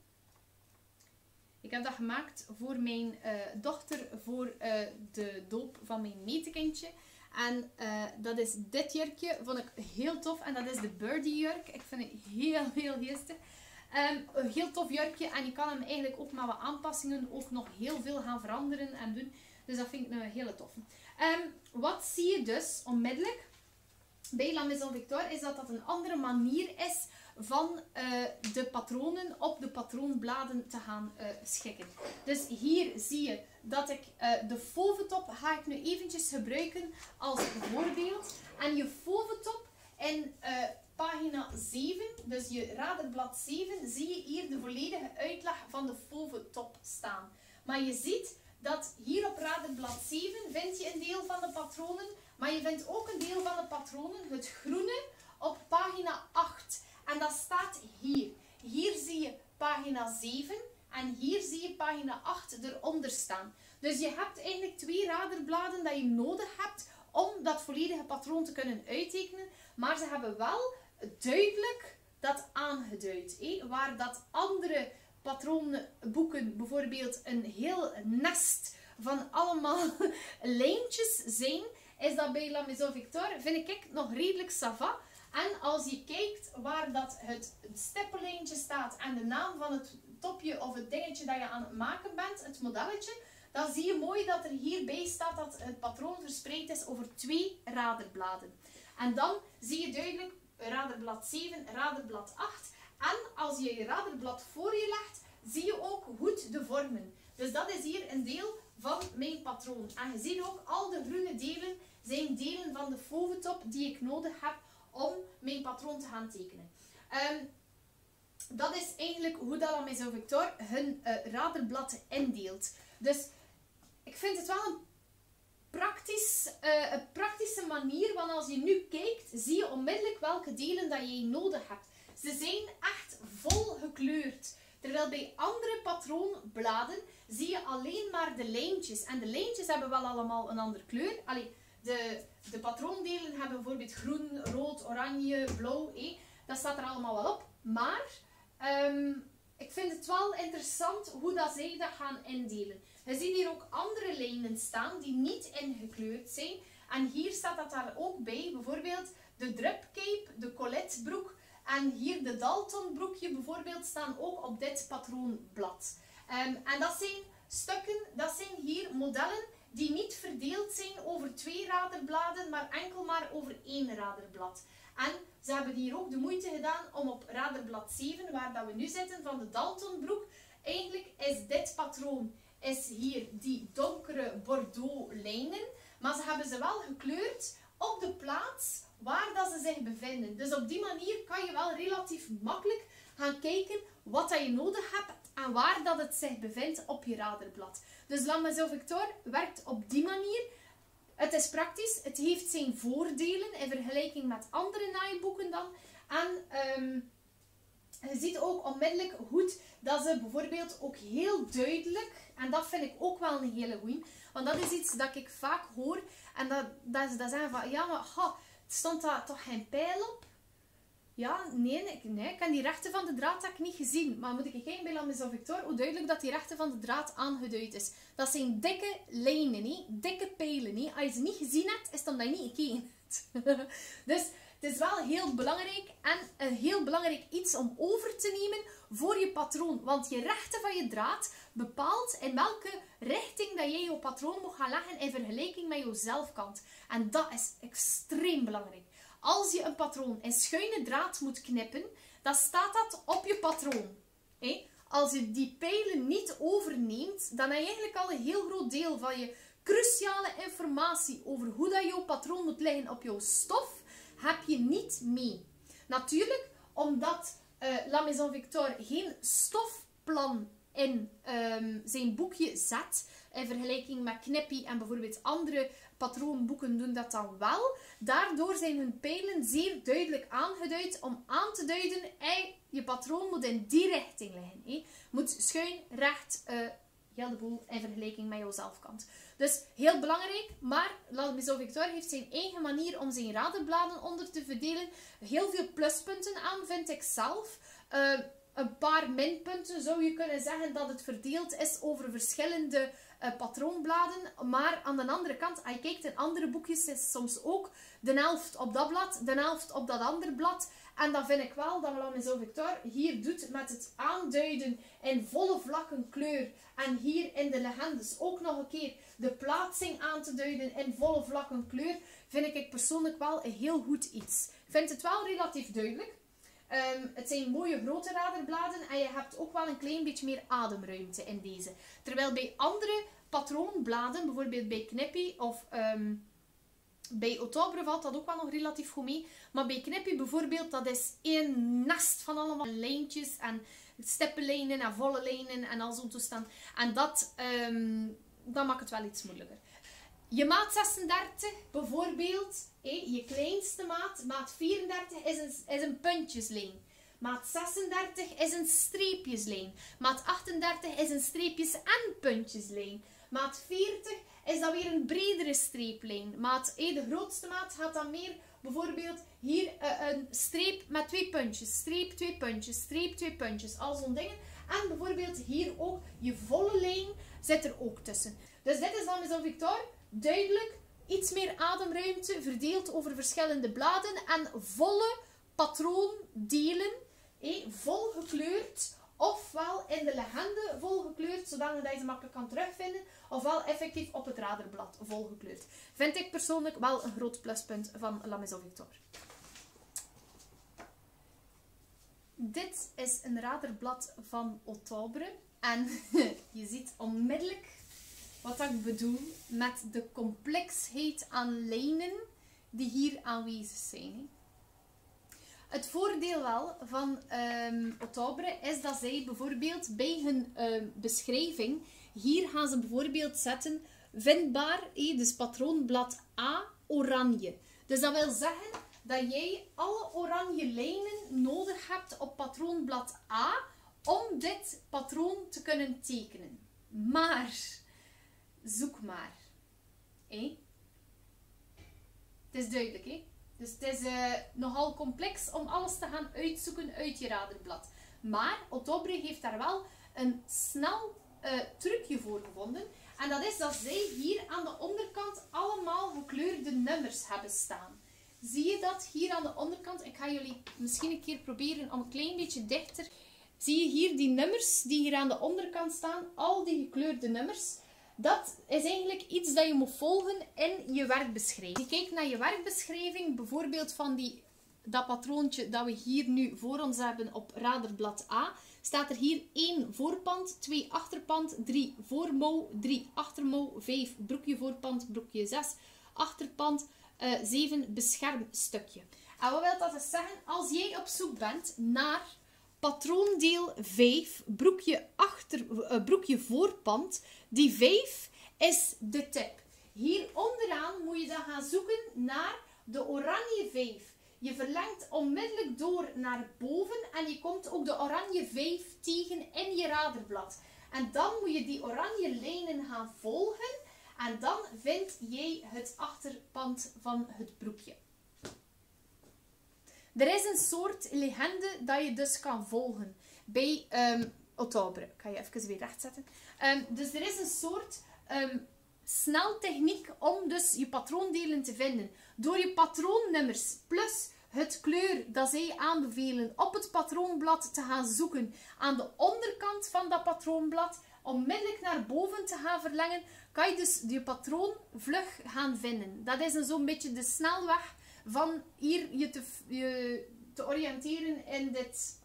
[SPEAKER 1] Ik heb dat gemaakt voor mijn uh, dochter voor uh, de doop van mijn metekindje. En uh, dat is dit jurkje, vond ik heel tof. En dat is de Birdie jurk. Ik vind het heel, heel geestig. Um, een heel tof jurkje. En je kan hem eigenlijk ook met wat aanpassingen ook nog heel veel gaan veranderen en doen. Dus dat vind ik een hele toffe. Um, wat zie je dus onmiddellijk bij La Maison Victor is dat dat een andere manier is van uh, de patronen op de patroonbladen te gaan uh, schikken. Dus hier zie je dat ik uh, de fauve-top ga ik nu eventjes gebruiken als voorbeeld. En je fauve-top in uh, pagina zeven, dus je raderblad zeven, zie je hier de volledige uitleg van de fauve-top staan. Maar je ziet dat hier op raderblad zeven vind je een deel van de patronen, maar je vindt ook een deel van de patronen, het groene, op pagina acht. En dat staat hier. Hier zie je pagina zeven en hier zie je pagina acht eronder staan. Dus je hebt eigenlijk twee raderbladen dat je nodig hebt om dat volledige patroon te kunnen uittekenen. Maar ze hebben wel duidelijk dat aangeduid. Hé? Waar dat andere patroonboeken bijvoorbeeld een heel nest van allemaal lijntjes zijn, is dat bij La Maison Victor, vind ik nog redelijk ça va. En als je kijkt waar dat het stippellijntje staat en de naam van het topje of het dingetje dat je aan het maken bent, het modelletje, dan zie je mooi dat er hierbij staat dat het patroon verspreid is over twee raderbladen. En dan zie je duidelijk raderblad zeven, raderblad acht. En als je je raderblad voor je legt, zie je ook goed de vormen. Dus dat is hier een deel van mijn patroon. En je ziet ook, al de groene delen zijn delen van de fauve-top die ik nodig heb om mijn patroon te gaan tekenen. Um, dat is eigenlijk hoe dat La Maison Victor hun uh, raderblad indeelt. Dus ik vind het wel een, praktisch, uh, een praktische manier, want als je nu kijkt, zie je onmiddellijk welke delen dat je nodig hebt. Ze zijn echt vol gekleurd. Terwijl bij andere patroonbladen zie je alleen maar de lijntjes. En de lijntjes hebben wel allemaal een andere kleur. Allee, de, de patroondelen hebben bijvoorbeeld groen, rood, oranje, blauw. Eh. Dat staat er allemaal wel op. Maar um, ik vind het wel interessant hoe dat zij dat gaan indelen. Je ziet hier ook andere lijnen staan die niet ingekleurd zijn. En hier staat dat daar ook bij. Bijvoorbeeld de dripcape, de coletbroek. En hier de Dalton broekje bijvoorbeeld staan ook op dit patroonblad. Um, en dat zijn stukken, dat zijn hier modellen die niet verdeeld zijn over twee raderbladen, maar enkel maar over één raderblad. En ze hebben hier ook de moeite gedaan om op raderblad zeven, waar dat we nu zitten, van de Dalton broek, eigenlijk is dit patroon, is hier die donkere Bordeaux lijnen, maar ze hebben ze wel gekleurd op de plaats waar dat ze zich bevinden. Dus op die manier kan je wel relatief makkelijk gaan kijken wat dat je nodig hebt en waar dat het zich bevindt op je raderblad. Dus La Maison Victor werkt op die manier. Het is praktisch, het heeft zijn voordelen in vergelijking met andere naaiboeken dan. En um, je ziet ook onmiddellijk goed dat ze bijvoorbeeld ook heel duidelijk, en dat vind ik ook wel een hele goeie, want dat is iets dat ik vaak hoor, en dat, dat is dat zeggen van, ja maar ha, stond daar toch geen pijl op? Ja, nee, ik, nee, ik heb die rechten van de draad ik niet gezien. Maar moet ik kijken bij La Maison Victor hoe duidelijk dat die rechten van de draad aangeduid is. Dat zijn dikke lijnen, he? Dikke pijlen. He? Als je ze niet gezien hebt, is het omdat je niet gekeken hebt. Dus het is wel heel belangrijk en een heel belangrijk iets om over te nemen voor je patroon. Want je rechten van je draad bepaalt in welke richting dat jij je patroon moet gaan leggen in vergelijking met je zelfkant. En dat is extreem belangrijk. Als je een patroon in schuine draad moet knippen, dan staat dat op je patroon. Als je die pijlen niet overneemt, dan heb je eigenlijk al een heel groot deel van je cruciale informatie over hoe dat jouw patroon moet liggen op jouw stof, heb je niet mee. Natuurlijk, omdat uh, La Maison Victor geen stofplan in um, zijn boekje zet, in vergelijking met Knippy en bijvoorbeeld andere patroonboeken doen dat dan wel. Daardoor zijn hun pijlen zeer duidelijk aangeduid om aan te duiden, hey, je patroon moet in die richting liggen. Hey. Moet schuin, recht, uh, heel de boel in vergelijking met jouw zelfkant. Dus heel belangrijk, maar La Maison Victor heeft zijn eigen manier om zijn raderbladen onder te verdelen. Heel veel pluspunten aan, vind ik zelf. Uh, een paar minpunten zou je kunnen zeggen dat het verdeeld is over verschillende uh, patroonbladen. Maar aan de andere kant, als je kijkt in andere boekjes, is soms ook de helft op dat blad, de helft op dat andere blad. En dat vind ik wel dat La Maison Victor hier doet met het aanduiden in volle vlakken kleur. En hier in de legendes ook nog een keer de plaatsing aan te duiden in volle vlakken kleur. Vind ik persoonlijk wel een heel goed iets. Ik vind het wel relatief duidelijk. Um, het zijn mooie grote raderbladen en je hebt ook wel een klein beetje meer ademruimte in deze. Terwijl bij andere patroonbladen, bijvoorbeeld bij Knippy of um, bij Octobre valt dat ook wel nog relatief goed mee. Maar bij Knippy bijvoorbeeld, dat is één nest van allemaal lijntjes en stippenlijnen en volle lijnen en al zo'n toestand. En dat, um, dat maakt het wel iets moeilijker. Je maat zesendertig bijvoorbeeld, hé, je kleinste maat, maat vierendertig is een, is een puntjeslijn. Maat zesendertig is een streepjeslijn. Maat achtendertig is een streepjes- en puntjeslijn. Maat veertig is dan weer een bredere streeplijn. Maat, hé, de grootste maat gaat dan meer bijvoorbeeld hier uh, een streep met twee puntjes. Streep, twee puntjes, streep, twee puntjes. Al zo'n dingen. En bijvoorbeeld hier ook je volle lijn zit er ook tussen. Dus dit is La Maison Victor. Duidelijk, iets meer ademruimte, verdeeld over verschillende bladen en volle patroondelen, eh, vol gekleurd, ofwel in de legende vol gekleurd, zodat je ze makkelijk kan terugvinden, ofwel effectief op het raderblad vol gekleurd. Vind ik persoonlijk wel een groot pluspunt van La Maison Victor. Dit is een raderblad van Octobre en je ziet onmiddellijk wat ik bedoel met de complexheid aan lijnen die hier aanwezig zijn. Het voordeel wel van um, Octobre is dat zij bijvoorbeeld bij hun um, beschrijving, hier gaan ze bijvoorbeeld zetten, vindbaar, eh, dus patroonblad A, oranje. Dus dat wil zeggen dat jij alle oranje lijnen nodig hebt op patroonblad A om dit patroon te kunnen tekenen. Maar, zoek maar. Eh? Het is duidelijk, hè? Dus het is uh, nogal complex om alles te gaan uitzoeken uit je raderblad. Maar Octobre heeft daar wel een snel uh, trucje voor gevonden. En dat is dat zij hier aan de onderkant allemaal gekleurde nummers hebben staan. Zie je dat hier aan de onderkant? Ik ga jullie misschien een keer proberen om een klein beetje dichter. Zie je hier die nummers die hier aan de onderkant staan? Al die gekleurde nummers. Dat is eigenlijk iets dat je moet volgen in je werkbeschrijving. Je kijkt naar je werkbeschrijving, bijvoorbeeld van die, dat patroontje dat we hier nu voor ons hebben op raderblad A. Staat er hier één voorpand, twee achterpand, drie voormouw, drie achtermouw, vijf broekje voorpand, broekje zes, achterpand, uh, zeven beschermstukje. En wat wil dat dus zeggen? Als jij op zoek bent naar patroondeel vijf, broekje, achter, uh, broekje voorpand, die vijf is de tip. Hier onderaan moet je dan gaan zoeken naar de oranje vijf. Je verlengt onmiddellijk door naar boven en je komt ook de oranje vijf tegen in je raderblad. En dan moet je die oranje lijnen gaan volgen en dan vind jij het achterpand van het broekje. Er is een soort legende dat je dus kan volgen bij um, Octobre. Ik ga je even weer rechtzetten. Um, dus er is een soort um, sneltechniek om dus je patroondelen te vinden. Door je patroonnummers plus het kleur dat zij aanbevelen op het patroonblad te gaan zoeken aan de onderkant van dat patroonblad, onmiddellijk naar boven te gaan verlengen, kan je dus je patroon vlug gaan vinden. Dat is zo'n beetje de snelweg van hier je te, je te oriënteren in dit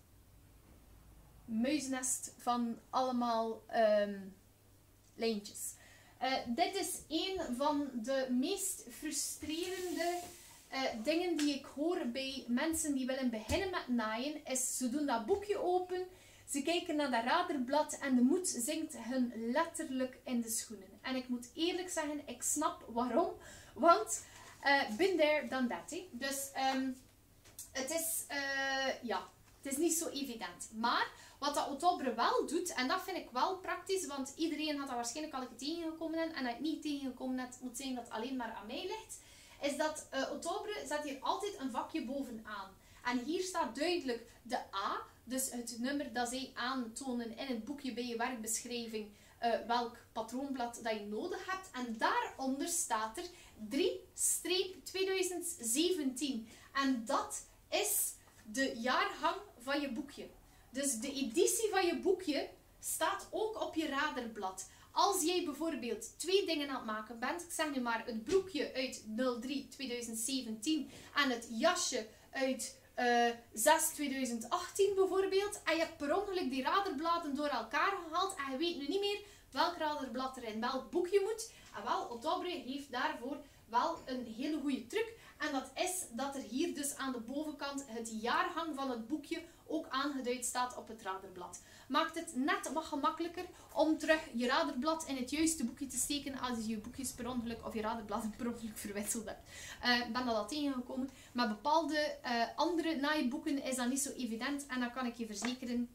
[SPEAKER 1] muisnest van allemaal um, lijntjes. Uh, dit is een van de meest frustrerende uh, dingen die ik hoor bij mensen die willen beginnen met naaien. Is ze doen dat boekje open, ze kijken naar dat raderblad en de moed zinkt hun letterlijk in de schoenen. En ik moet eerlijk zeggen, ik snap waarom. Want Uh, been there, done that. He. Dus um, het is, uh, ja, het is niet zo evident. Maar wat dat Octobre wel doet, en dat vind ik wel praktisch, want iedereen had dat waarschijnlijk al een keer tegengekomen en als je het niet tegengekomen hebt, moet zijn dat het alleen maar aan mij ligt, is dat uh, Octobre zet hier altijd een vakje bovenaan. En hier staat duidelijk de A, dus het nummer dat zij aantonen in het boekje bij je werkbeschrijving, uh, welk patroonblad dat je nodig hebt. En daaronder staat er drie tweeduizend zeventien. En dat is de jaargang van je boekje. Dus de editie van je boekje staat ook op je raderblad. Als jij bijvoorbeeld twee dingen aan het maken bent, ik zeg nu maar het broekje uit nul drie tweeduizend zeventien en het jasje uit uh, zes tweeduizend achttien bijvoorbeeld, en je hebt per ongeluk die raderbladen door elkaar gehaald en je weet nu niet meer welk raderblad er in welk boekje moet, en wel, Octobre heeft daarvoor wel een hele goede truc. En dat is dat er hier dus aan de bovenkant het jaargang van het boekje ook aangeduid staat op het raderblad. Maakt het net wat gemakkelijker om terug je raderblad in het juiste boekje te steken als je je boekjes per ongeluk of je raderbladen per ongeluk verwisseld hebt. Ik uh, ben dat al tegengekomen. Maar bepaalde uh, andere naaiboeken is dat niet zo evident. En dan kan ik je verzekeren,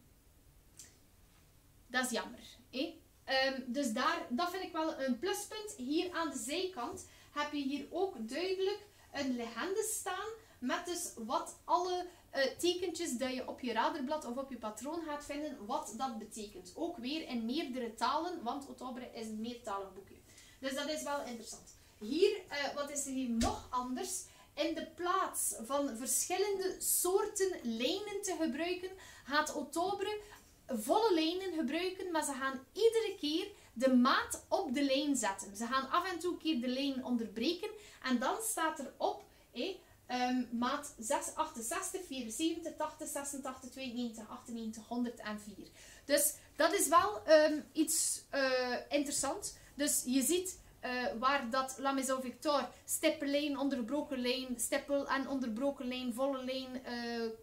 [SPEAKER 1] dat is jammer. Eh? Um, dus daar, dat vind ik wel een pluspunt. Hier aan de zijkant heb je hier ook duidelijk een legende staan met dus wat alle uh, tekentjes dat je op je raderblad of op je patroon gaat vinden, wat dat betekent. Ook weer in meerdere talen, want Octobre is een meertalig boekje. Dus dat is wel interessant. Hier, uh, wat is er hier nog anders? In de plaats van verschillende soorten lijnen te gebruiken, gaat Octobre volle lijnen gebruiken, maar ze gaan iedere keer de maat op de lijn zetten. Ze gaan af en toe een keer de lijn onderbreken en dan staat erop eh, um, maat zes achtenzestig, vierenzeventig, tachtig, zesentachtig, tweeënnegentig, achtennegentig, honderdvier. Dus dat is wel um, iets uh, interessants. Dus je ziet uh, waar dat La Maison Victor stippellijn, onderbroken lijn, stippel en onderbroken lijn, volle lijn, uh,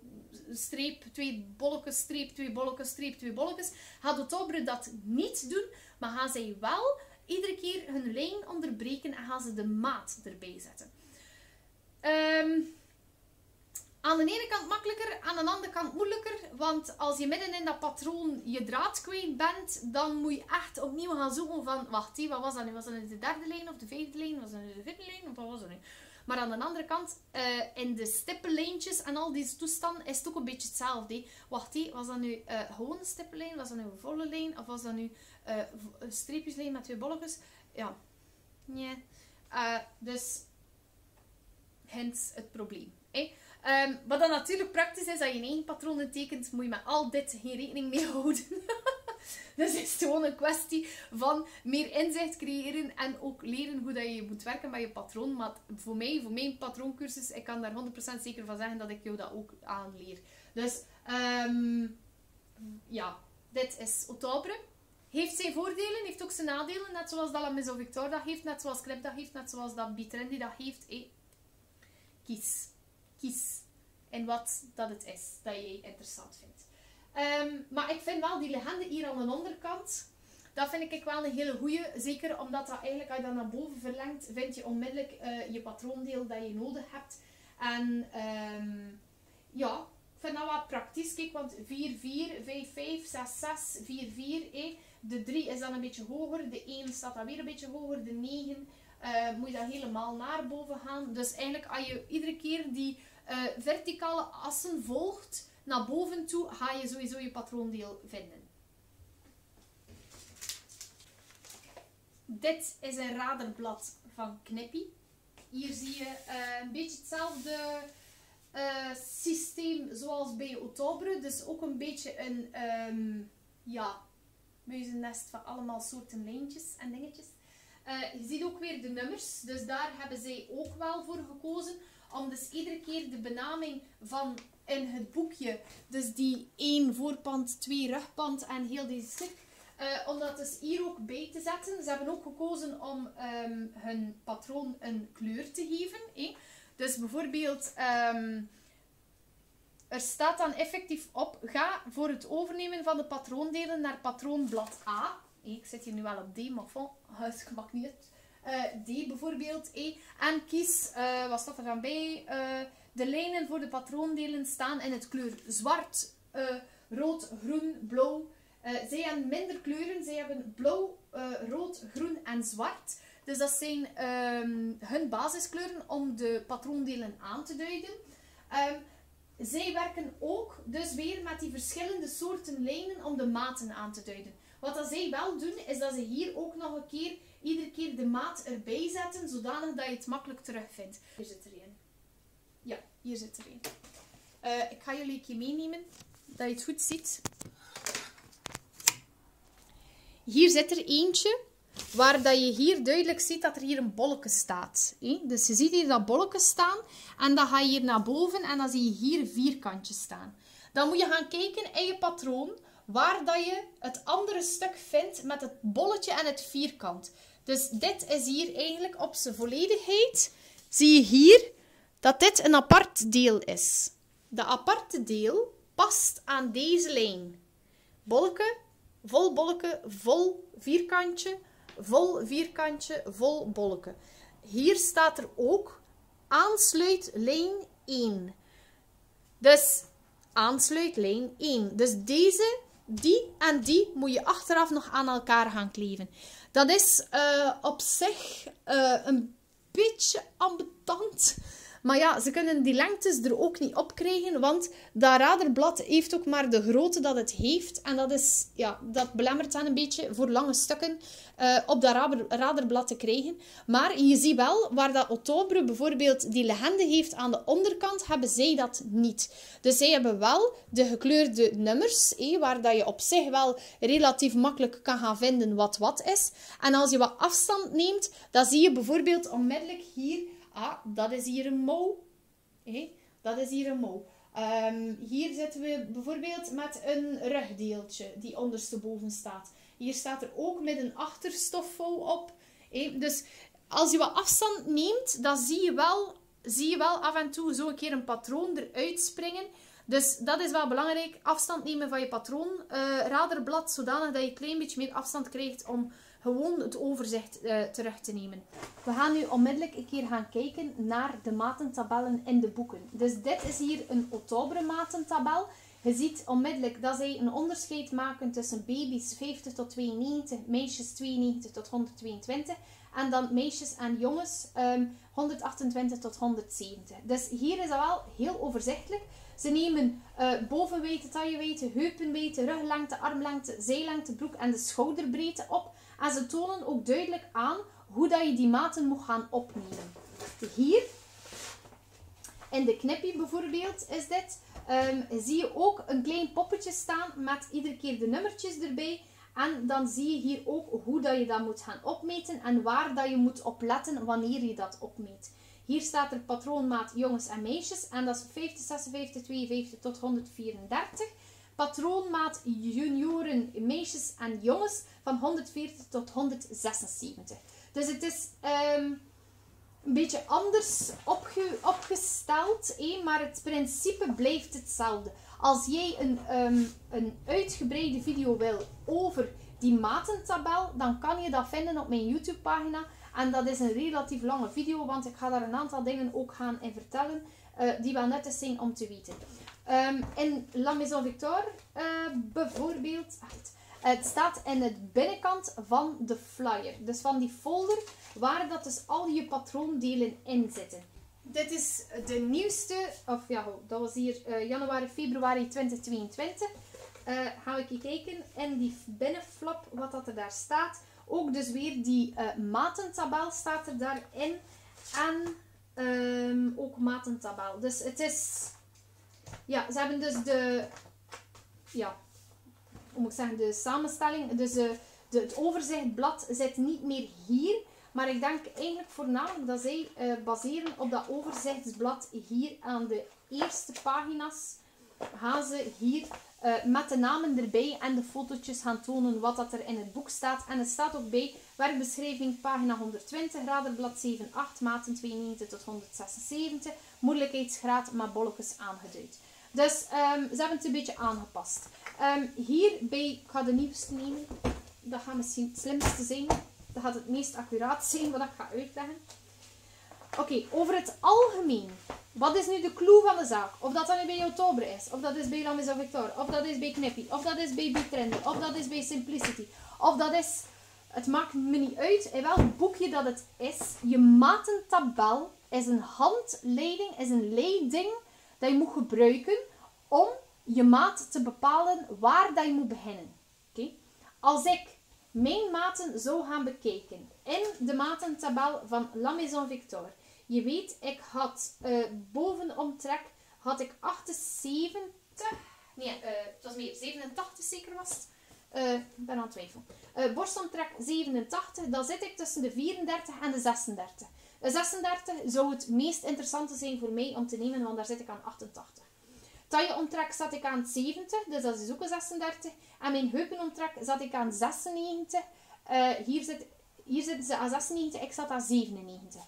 [SPEAKER 1] streep, twee bolletjes, streep, twee bolletjes, streep, twee bolletjes. Gaat Ottobre dat niet doen, maar gaan zij wel iedere keer hun lijn onderbreken en gaan ze de maat erbij zetten. Um, aan de ene kant makkelijker, aan de andere kant moeilijker, want als je midden in dat patroon je draad kwijt bent, dan moet je echt opnieuw gaan zoeken van, wacht, hé, wat was dat nu? Was dat nu de derde lijn of de vijfde lijn? Was dat nu de vierde lijn of wat was dat nu? Maar aan de andere kant, uh, in de stippenlijntjes en al deze toestanden is het ook een beetje hetzelfde. He. Wacht, hé, was dat nu uh, gewoon een stippenlijn? Was dat nu een volle lijn? Of was dat nu uh, een streepjeslijn met twee bolletjes? Ja, nee. Uh, dus, hence het probleem. Hey. Um, wat dan natuurlijk praktisch is, dat je in één patronen tekent, moet je met al dit geen rekening mee houden. Dus het is gewoon een kwestie van meer inzicht creëren en ook leren hoe dat je moet werken met je patroon. Maar voor mij, voor mijn patrooncursus, ik kan daar honderd procent zeker van zeggen dat ik jou dat ook aanleer. Dus, um, ja, dit is Ottobre. Heeft zijn voordelen, heeft ook zijn nadelen, net zoals dat La Maison Victor dat heeft, net zoals Clip dat heeft, net zoals dat Bitrendi dat heeft. Hey. Kies. Kies in wat dat het is dat je interessant vindt. Um, maar ik vind wel die legende hier aan de onderkant, dat vind ik wel een hele goeie. Zeker omdat dat eigenlijk, als je dat naar boven verlengt, vind je onmiddellijk uh, je patroondeel dat je nodig hebt. En um, ja, ik vind dat wel praktisch. Kijk, want vier vier, vijf vijf, zes zes, vier vier. Eh. De drie is dan een beetje hoger, de één staat dan weer een beetje hoger, de negen uh, moet je dan helemaal naar boven gaan. Dus eigenlijk als je iedere keer die uh, verticale assen volgt, naar boven toe, ga je sowieso je patroondeel vinden. Dit is een raderblad van Knippie. Hier zie je uh, een beetje hetzelfde uh, systeem zoals bij Ottobre. Dus ook een beetje een um, ja, muizennest van allemaal soorten lijntjes en dingetjes. Uh, je ziet ook weer de nummers. Dus daar hebben zij ook wel voor gekozen. Om dus iedere keer de benaming van in het boekje, dus die één voorpand, twee rugpand en heel deze stuk, uh, om dat dus hier ook bij te zetten. Ze hebben ook gekozen om um, hun patroon een kleur te geven. Eh? Dus bijvoorbeeld, um, er staat dan effectief op, ga voor het overnemen van de patroondelen naar patroonblad A. Eh, ik zit hier nu wel op D, maar van, het maakt niet uit. Uh, D bijvoorbeeld. Eh? En kies, uh, wat staat er dan bij? Uh, De lijnen voor de patroondelen staan in het kleur zwart, uh, rood, groen, blauw. Uh, zij hebben minder kleuren. Zij hebben blauw, uh, rood, groen en zwart. Dus dat zijn um, hun basiskleuren om de patroondelen aan te duiden. Um, zij werken ook dus weer met die verschillende soorten lijnen om de maten aan te duiden. Wat dat zij wel doen, is dat ze hier ook nog een keer, iedere keer de maat erbij zetten, zodanig dat je het makkelijk terugvindt. Hier zit er een. Ja, hier zit er een. Uh, ik ga jullie een keer meenemen, dat je het goed ziet. Hier zit er eentje, waar dat je hier duidelijk ziet dat er hier een bolletje staat. Eh? Dus je ziet hier dat bolletje staan, en dan ga je hier naar boven, en dan zie je hier vierkantjes staan. Dan moet je gaan kijken in je patroon, waar dat je het andere stuk vindt met het bolletje en het vierkant. Dus dit is hier eigenlijk op zijn volledigheid. Zie je hier dat dit een apart deel is. De aparte deel past aan deze lijn. Bolleke, vol bolleke, vol vierkantje, vol vierkantje, vol bolleke. Hier staat er ook aansluit lijn één. Dus aansluit lijn één. Dus deze, die en die moet je achteraf nog aan elkaar gaan kleven. Dat is uh, op zich uh, een beetje ambetant. Maar ja, ze kunnen die lengtes er ook niet op krijgen, want dat raderblad heeft ook maar de grootte dat het heeft. En dat, is, ja, dat belemmert dan een beetje voor lange stukken uh, op dat raderblad te krijgen. Maar je ziet wel, waar dat Ottobre bijvoorbeeld die legende heeft aan de onderkant, hebben zij dat niet. Dus zij hebben wel de gekleurde nummers, eh, waar dat je op zich wel relatief makkelijk kan gaan vinden wat wat is. En als je wat afstand neemt, dan zie je bijvoorbeeld onmiddellijk hier... Ah, dat is hier een mouw. Hey, dat is hier een mouw. Um, hier zitten we bijvoorbeeld met een rugdeeltje die ondersteboven staat. Hier staat er ook met een achterstofvouw op. Hey, dus als je wat afstand neemt, dan zie je wel, zie je wel af en toe zo een keer een patroon eruit springen. Dus dat is wel belangrijk. Afstand nemen van je patroon. Uh, raderblad, zodanig dat je een klein beetje meer afstand krijgt om gewoon het overzicht uh, terug te nemen. We gaan nu onmiddellijk een keer gaan kijken naar de matentabellen in de boeken. Dus dit is hier een oktober matentabel. Je ziet onmiddellijk dat zij een onderscheid maken tussen baby's vijftig tot tweeënnegentig, meisjes tweeënnegentig tot honderdtweeëntwintig. En dan meisjes en jongens um, honderdachtentwintig tot honderdzeventig. Dus hier is dat wel heel overzichtelijk. Ze nemen uh, bovenwijdte, taillewijdte, heupenwijdte, ruglengte, armlengte, zijlengte, broek en de schouderbreedte op. En ze tonen ook duidelijk aan hoe dat je die maten moet gaan opnemen. Hier, in de knippie bijvoorbeeld, is dit. Um, zie je ook een klein poppetje staan met iedere keer de nummertjes erbij. En dan zie je hier ook hoe dat je dat moet gaan opmeten en waar dat je moet opletten wanneer je dat opmeet. Hier staat er patroonmaat jongens en meisjes en dat is vijftig, zesenvijftig, tweeënvijftig tot honderdvierendertig. Patroonmaat junioren, meisjes en jongens van honderdveertig tot honderdzesenzeventig. Dus het is um, een beetje anders opge opgesteld, eh, maar het principe blijft hetzelfde. Als jij een, um, een uitgebreide video wil over die matentabel, dan kan je dat vinden op mijn YouTube pagina. En dat is een relatief lange video, want ik ga daar een aantal dingen ook gaan in vertellen, uh, die wel nuttig zijn om te weten. Um, in La Maison Victor uh, bijvoorbeeld, echt, het staat in het binnenkant van de flyer, dus van die folder, waar dat dus al je patroondelen in zitten. Dit is de nieuwste, of ja, dat was hier uh, januari, februari twintig tweeëntwintig. Uh, gaan we even kijken in die binnenflap wat dat er daar staat. Ook dus weer die uh, matentabel staat er daarin. En um, ook matentabel. Dus het is, ja, ze hebben dus de, ja, hoe moet ik zeggen, de samenstelling. Dus uh, de, het overzichtblad zit niet meer hier. Maar ik denk eigenlijk voornamelijk dat zij uh, baseren op dat overzichtsblad hier aan de eerste pagina's. Gaan ze hier uh, met de namen erbij en de fotootjes gaan tonen wat dat er in het boek staat. En het staat ook bij werkbeschrijving pagina honderdtwintig, raderblad zeven acht, maten tweeënnegentig tot honderdzesenzeventig. Moeilijkheidsgraad met bolletjes aangeduid. Dus um, ze hebben het een beetje aangepast. Um, hierbij, ik ga de nieuwste nemen. Dat gaat misschien het slimste zijn. Dat gaat het meest accuraat zijn wat ik ga uitleggen. Oké, okay, over het algemeen. Wat is nu de clue van de zaak? Of dat dan nu bij oktober is, of dat is bij La Maison Victor, of dat is bij Knippie, of dat is bij Bitrendy, of dat is bij Simplicity, of dat is, het maakt me niet uit in welk boekje dat het is. Je matentabel is een handleiding, is een leiding dat je moet gebruiken om je maat te bepalen waar dat je moet beginnen. Oké? Okay? Als ik mijn maten zou gaan bekijken in de matentabel van La Maison Victor. Je weet, ik had uh, bovenomtrek had ik achtenzeventig, nee, uh, het was meer zevenentachtig zeker was het. Uh, ik ben aan het twijfelen. Uh, borstomtrek zevenentachtig, dan zit ik tussen de vierendertig en de zesendertig. De zesendertig zou het meest interessante zijn voor mij om te nemen, want daar zit ik aan achtentachtig. Tailleomtrek zat ik aan zeventig, dus dat is ook een zesendertig. En mijn heupenomtrek zat ik aan zesennegentig. Uh, hier, zit, hier zitten ze aan zesennegentig, ik zat aan zevenennegentig.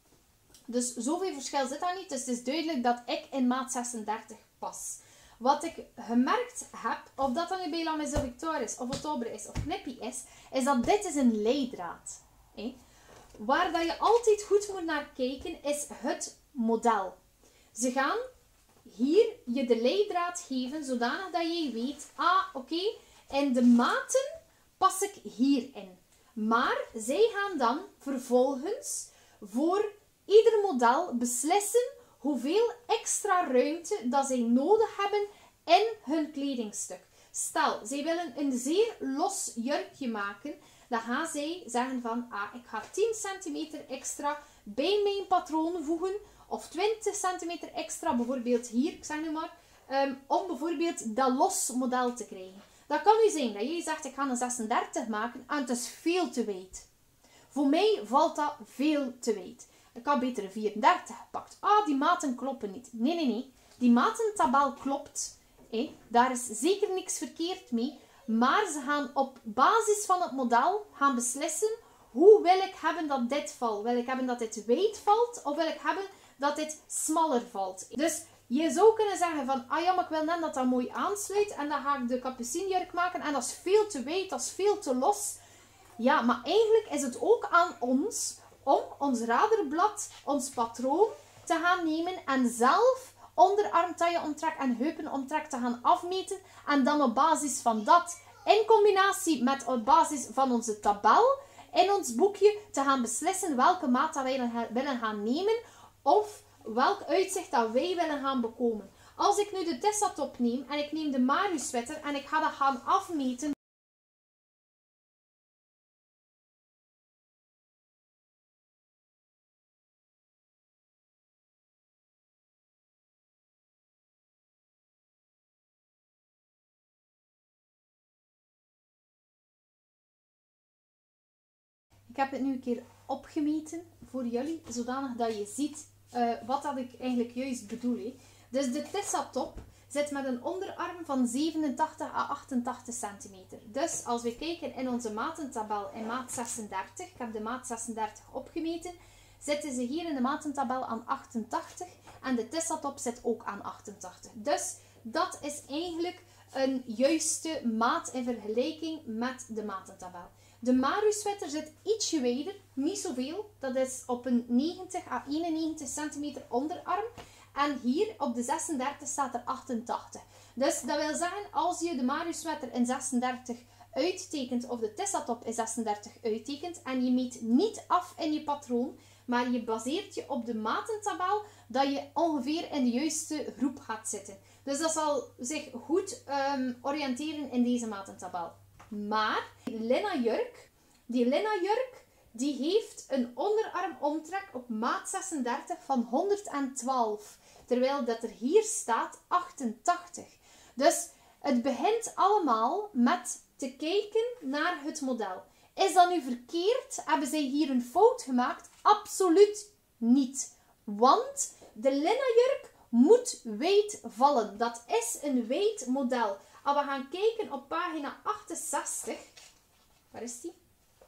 [SPEAKER 1] Dus zoveel verschil zit daar niet. Dus het is duidelijk dat ik in maat zesendertig pas. Wat ik gemerkt heb, of dat dan nu bij La Maison Victor is, of oktober is, of Knippie is, is dat dit is een leidraad. Eh? Waar dat je altijd goed moet naar kijken, is het model. Ze gaan hier je de leidraad geven, zodanig dat je weet, ah, oké, okay, in de maten pas ik hierin. Maar zij gaan dan vervolgens voor ieder model beslissen hoeveel extra ruimte dat zij nodig hebben in hun kledingstuk. Stel, zij willen een zeer los jurkje maken, dan gaan zij zeggen van, ah, ik ga tien centimeter extra bij mijn patroon voegen, of twintig centimeter extra, bijvoorbeeld hier, ik zeg nu maar, um, om bijvoorbeeld dat los model te krijgen. Dat kan nu zijn dat jij zegt, ik ga een zesendertig maken en het is veel te wijd. Voor mij valt dat veel te wijd. Ik had beter een vierendertig gepakt. Ah, die maten kloppen niet. Nee, nee, nee. Die matentabel klopt. Eh, daar is zeker niks verkeerd mee. Maar ze gaan op basis van het model gaan beslissen, hoe wil ik hebben dat dit valt? Wil ik hebben dat dit wijd valt? Of wil ik hebben dat dit smaller valt? Dus Je zou kunnen zeggen van, ah ja, maar ik wil net dat dat mooi aansluit. En dan ga ik de capucinjurk maken. En dat is veel te wijd, dat is veel te los. Ja, maar eigenlijk is het ook aan ons om ons raderblad, ons patroon, te gaan nemen. En zelf onderarmtaille omtrek en heupenomtrek te gaan afmeten. En dan op basis van dat, in combinatie met op basis van onze tabel, in ons boekje te gaan beslissen welke maat dat wij willen gaan nemen. Of welk uitzicht dat wij willen gaan bekomen. Als ik nu de Tessa-top neem en ik neem de Maru-sweater en ik ga dat gaan afmeten. Ik heb het nu een keer opgemeten voor jullie, zodanig dat je ziet uh, wat dat ik eigenlijk juist bedoel. Hè. Dus de Tessa-top zit met een onderarm van zevenentachtig à achtentachtig centimeter. Dus als we kijken in onze matentabel in maat zesendertig, ik heb de maat zesendertig opgemeten, zitten ze hier in de matentabel aan achtentachtig en de Tessa-top zit ook aan achtentachtig. Dus dat is eigenlijk een juiste maat in vergelijking met de matentabel. De Maru-sweater zit ietsje wijder, niet zoveel. Dat is op een negentig à eenennegentig centimeter onderarm. En hier op de zesendertig staat er achtentachtig. Dus dat wil zeggen, als je de Maru-sweater in zesendertig uittekent, of de Tessa-top in zesendertig uittekent, en je meet niet af in je patroon, maar je baseert je op de matentabel, dat je ongeveer in de juiste groep gaat zitten. Dus dat zal zich goed um, oriënteren in deze matentabel. Maar die Linna jurk, die Linna jurk, die heeft een onderarmomtrek op maat zesendertig van honderdtwaalf. Terwijl dat er hier staat achtentachtig. Dus het begint allemaal met te kijken naar het model. Is dat nu verkeerd? Hebben zij hier een fout gemaakt? Absoluut niet. Want de Linna jurk moet wijd vallen. Dat is een wijd model. Als we gaan kijken op pagina achtenzestig. Waar is die?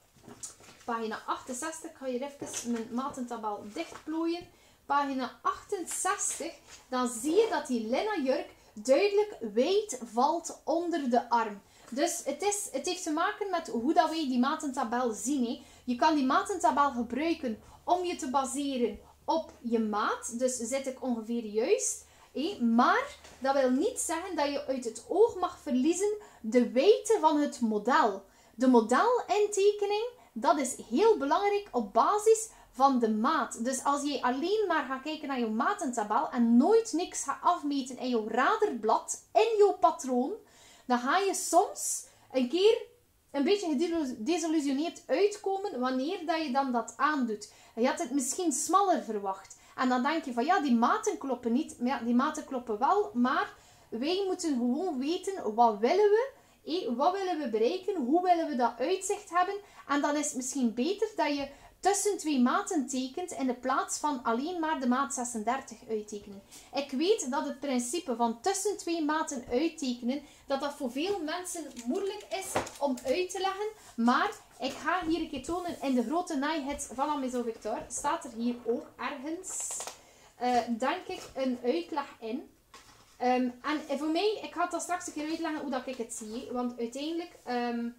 [SPEAKER 1] Pagina achtenzestig. Ik ga hier even mijn matentabel dichtplooien. Pagina achtenzestig. Dan zie je dat die Linna jurk duidelijk wijd valt onder de arm. Dus het, is, het heeft te maken met hoe dat wij die matentabel zien. Hè. Je kan die matentabel gebruiken om je te baseren op je maat. Dus zit ik ongeveer juist. Hey, maar dat wil niet zeggen dat je uit het oog mag verliezen de wijdte van het model. De modelintekening, dat is heel belangrijk op basis van de maat. Dus als je alleen maar gaat kijken naar je matentabel en nooit niks gaat afmeten in je raderblad, in je patroon, dan ga je soms een keer een beetje gedesillusioneerd uitkomen wanneer dat je dan dat aandoet. Je had het misschien smaller verwacht. En dan denk je van ja, die maten kloppen niet. Maar ja, die maten kloppen wel. Maar wij moeten gewoon weten wat willen we. Hé, wat willen we bereiken? Hoe willen we dat uitzicht hebben? En dan is het misschien beter dat je tussen twee maten tekent in de plaats van alleen maar de maat zesendertig uittekenen. Ik weet dat het principe van tussen twee maten uittekenen, dat dat voor veel mensen moeilijk is om uit te leggen. Maar ik ga hier een keer tonen in de grote naaihits van La Maison Victor. Staat er hier ook ergens, uh, denk ik, een uitleg in. Um, en voor mij, ik ga dat straks een keer uitleggen hoe dat ik het zie. Want uiteindelijk, um,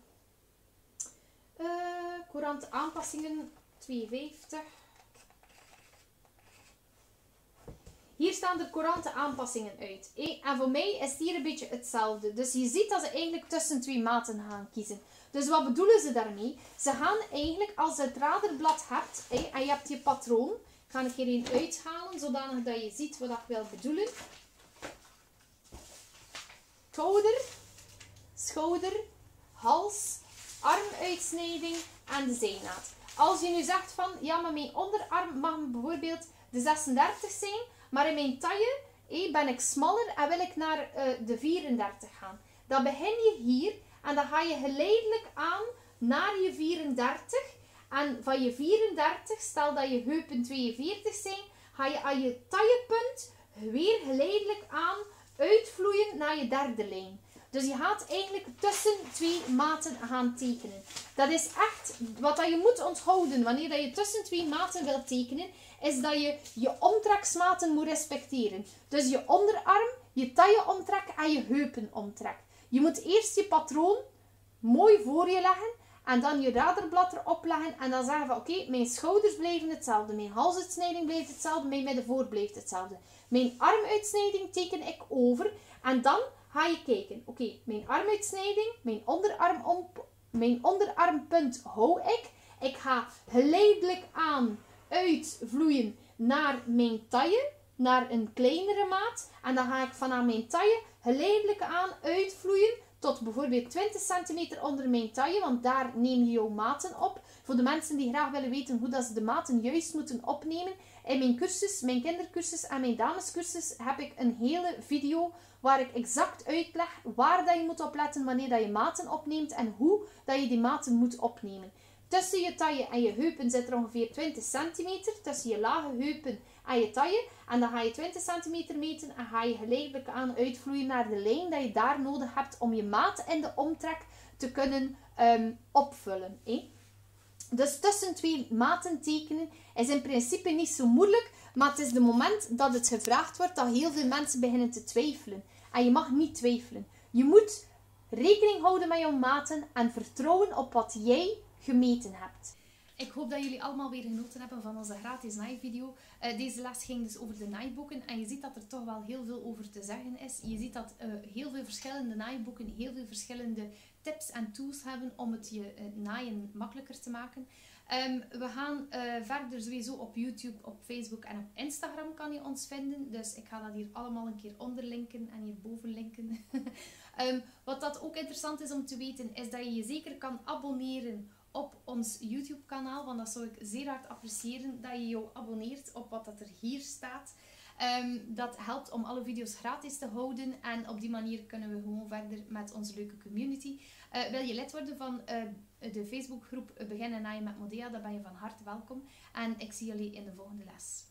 [SPEAKER 1] uh, courante aanpassingen tweehonderdvijftig. Hier staan de courante aanpassingen uit. En voor mij is het hier een beetje hetzelfde. Dus je ziet dat ze eigenlijk tussen twee maten gaan kiezen. Dus wat bedoelen ze daarmee? Ze gaan eigenlijk, als je het raderblad hebt en je hebt je patroon. Ik ga een keer een uithalen, zodanig dat je ziet wat ik wil bedoelen. Schouder, schouder, hals, armuitsnijding en de zijnaad. Als je nu zegt van, ja, maar mijn onderarm mag bijvoorbeeld de zesendertig zijn, maar in mijn taille hey, ben ik smaller en wil ik naar uh, de vierendertig gaan. Dan begin je hier en dan ga je geleidelijk aan naar je vierendertig. En van je vierendertig, stel dat je heupen tweeënveertig zijn, ga je aan je taillepunt weer geleidelijk aan uitvloeien naar je derde lijn. Dus je gaat eigenlijk tussen twee maten gaan tekenen. Dat is echt wat dat je moet onthouden wanneer dat je tussen twee maten wilt tekenen, is dat je je omtreksmaten moet respecteren. Dus je onderarm, je tailleomtrek en je heupenomtrek. Je moet eerst je patroon mooi voor je leggen en dan je raderblad erop leggen en dan zeggen van oké, okay, mijn schouders blijven hetzelfde, mijn halsuitsnijding blijft hetzelfde, mijn middenvoor blijft hetzelfde. Mijn armuitsnijding teken ik over en dan ga je kijken, oké, okay, mijn armuitsnijding, mijn, onderarm op, mijn onderarmpunt hou ik. Ik ga geleidelijk aan uitvloeien naar mijn taille, naar een kleinere maat. En dan ga ik vanaf mijn taille geleidelijk aan uitvloeien tot bijvoorbeeld twintig centimeter onder mijn taille, want daar neem je jouw maten op. Voor de mensen die graag willen weten hoe dat ze de maten juist moeten opnemen. In mijn cursus, mijn kindercursus en mijn damescursus heb ik een hele video waar ik exact uitleg waar dat je moet opletten wanneer dat je maten opneemt en hoe dat je die maten moet opnemen. Tussen je taille en je heupen zit er ongeveer twintig centimeter. Tussen je lage heupen en je taille. En dan ga je twintig centimeter meten en ga je geleidelijk aan uitvloeien naar de lijn dat je daar nodig hebt om je maat in de omtrek te kunnen um, opvullen. Eh? Dus tussen twee maten tekenen is in principe niet zo moeilijk. Maar het is de moment dat het gevraagd wordt dat heel veel mensen beginnen te twijfelen. En je mag niet twijfelen. Je moet rekening houden met jouw maten en vertrouwen op wat jij gemeten hebt. Ik hoop dat jullie allemaal weer genoten hebben van onze gratis naaivideo. Uh, deze les ging dus over de naaiboeken en je ziet dat er toch wel heel veel over te zeggen is. Je ziet dat uh, heel veel verschillende naaiboeken heel veel verschillende tips en tools hebben om het je uh, naaien makkelijker te maken. Um, we gaan uh, verder sowieso op YouTube, op Facebook en op Instagram kan je ons vinden. Dus ik ga dat hier allemaal een keer onder linken en hierboven linken. um, wat dat ook interessant is om te weten, is dat je je zeker kan abonneren op ons YouTube kanaal. Want dat zou ik zeer hard appreciëren dat je jou abonneert op wat dat er hier staat. Um, dat helpt om alle video's gratis te houden en op die manier kunnen we gewoon verder met onze leuke community. Uh, wil je lid worden van uh, de Facebookgroep Beginnen Naaien met Modea, dan ben je van harte welkom. En ik zie jullie in de volgende les.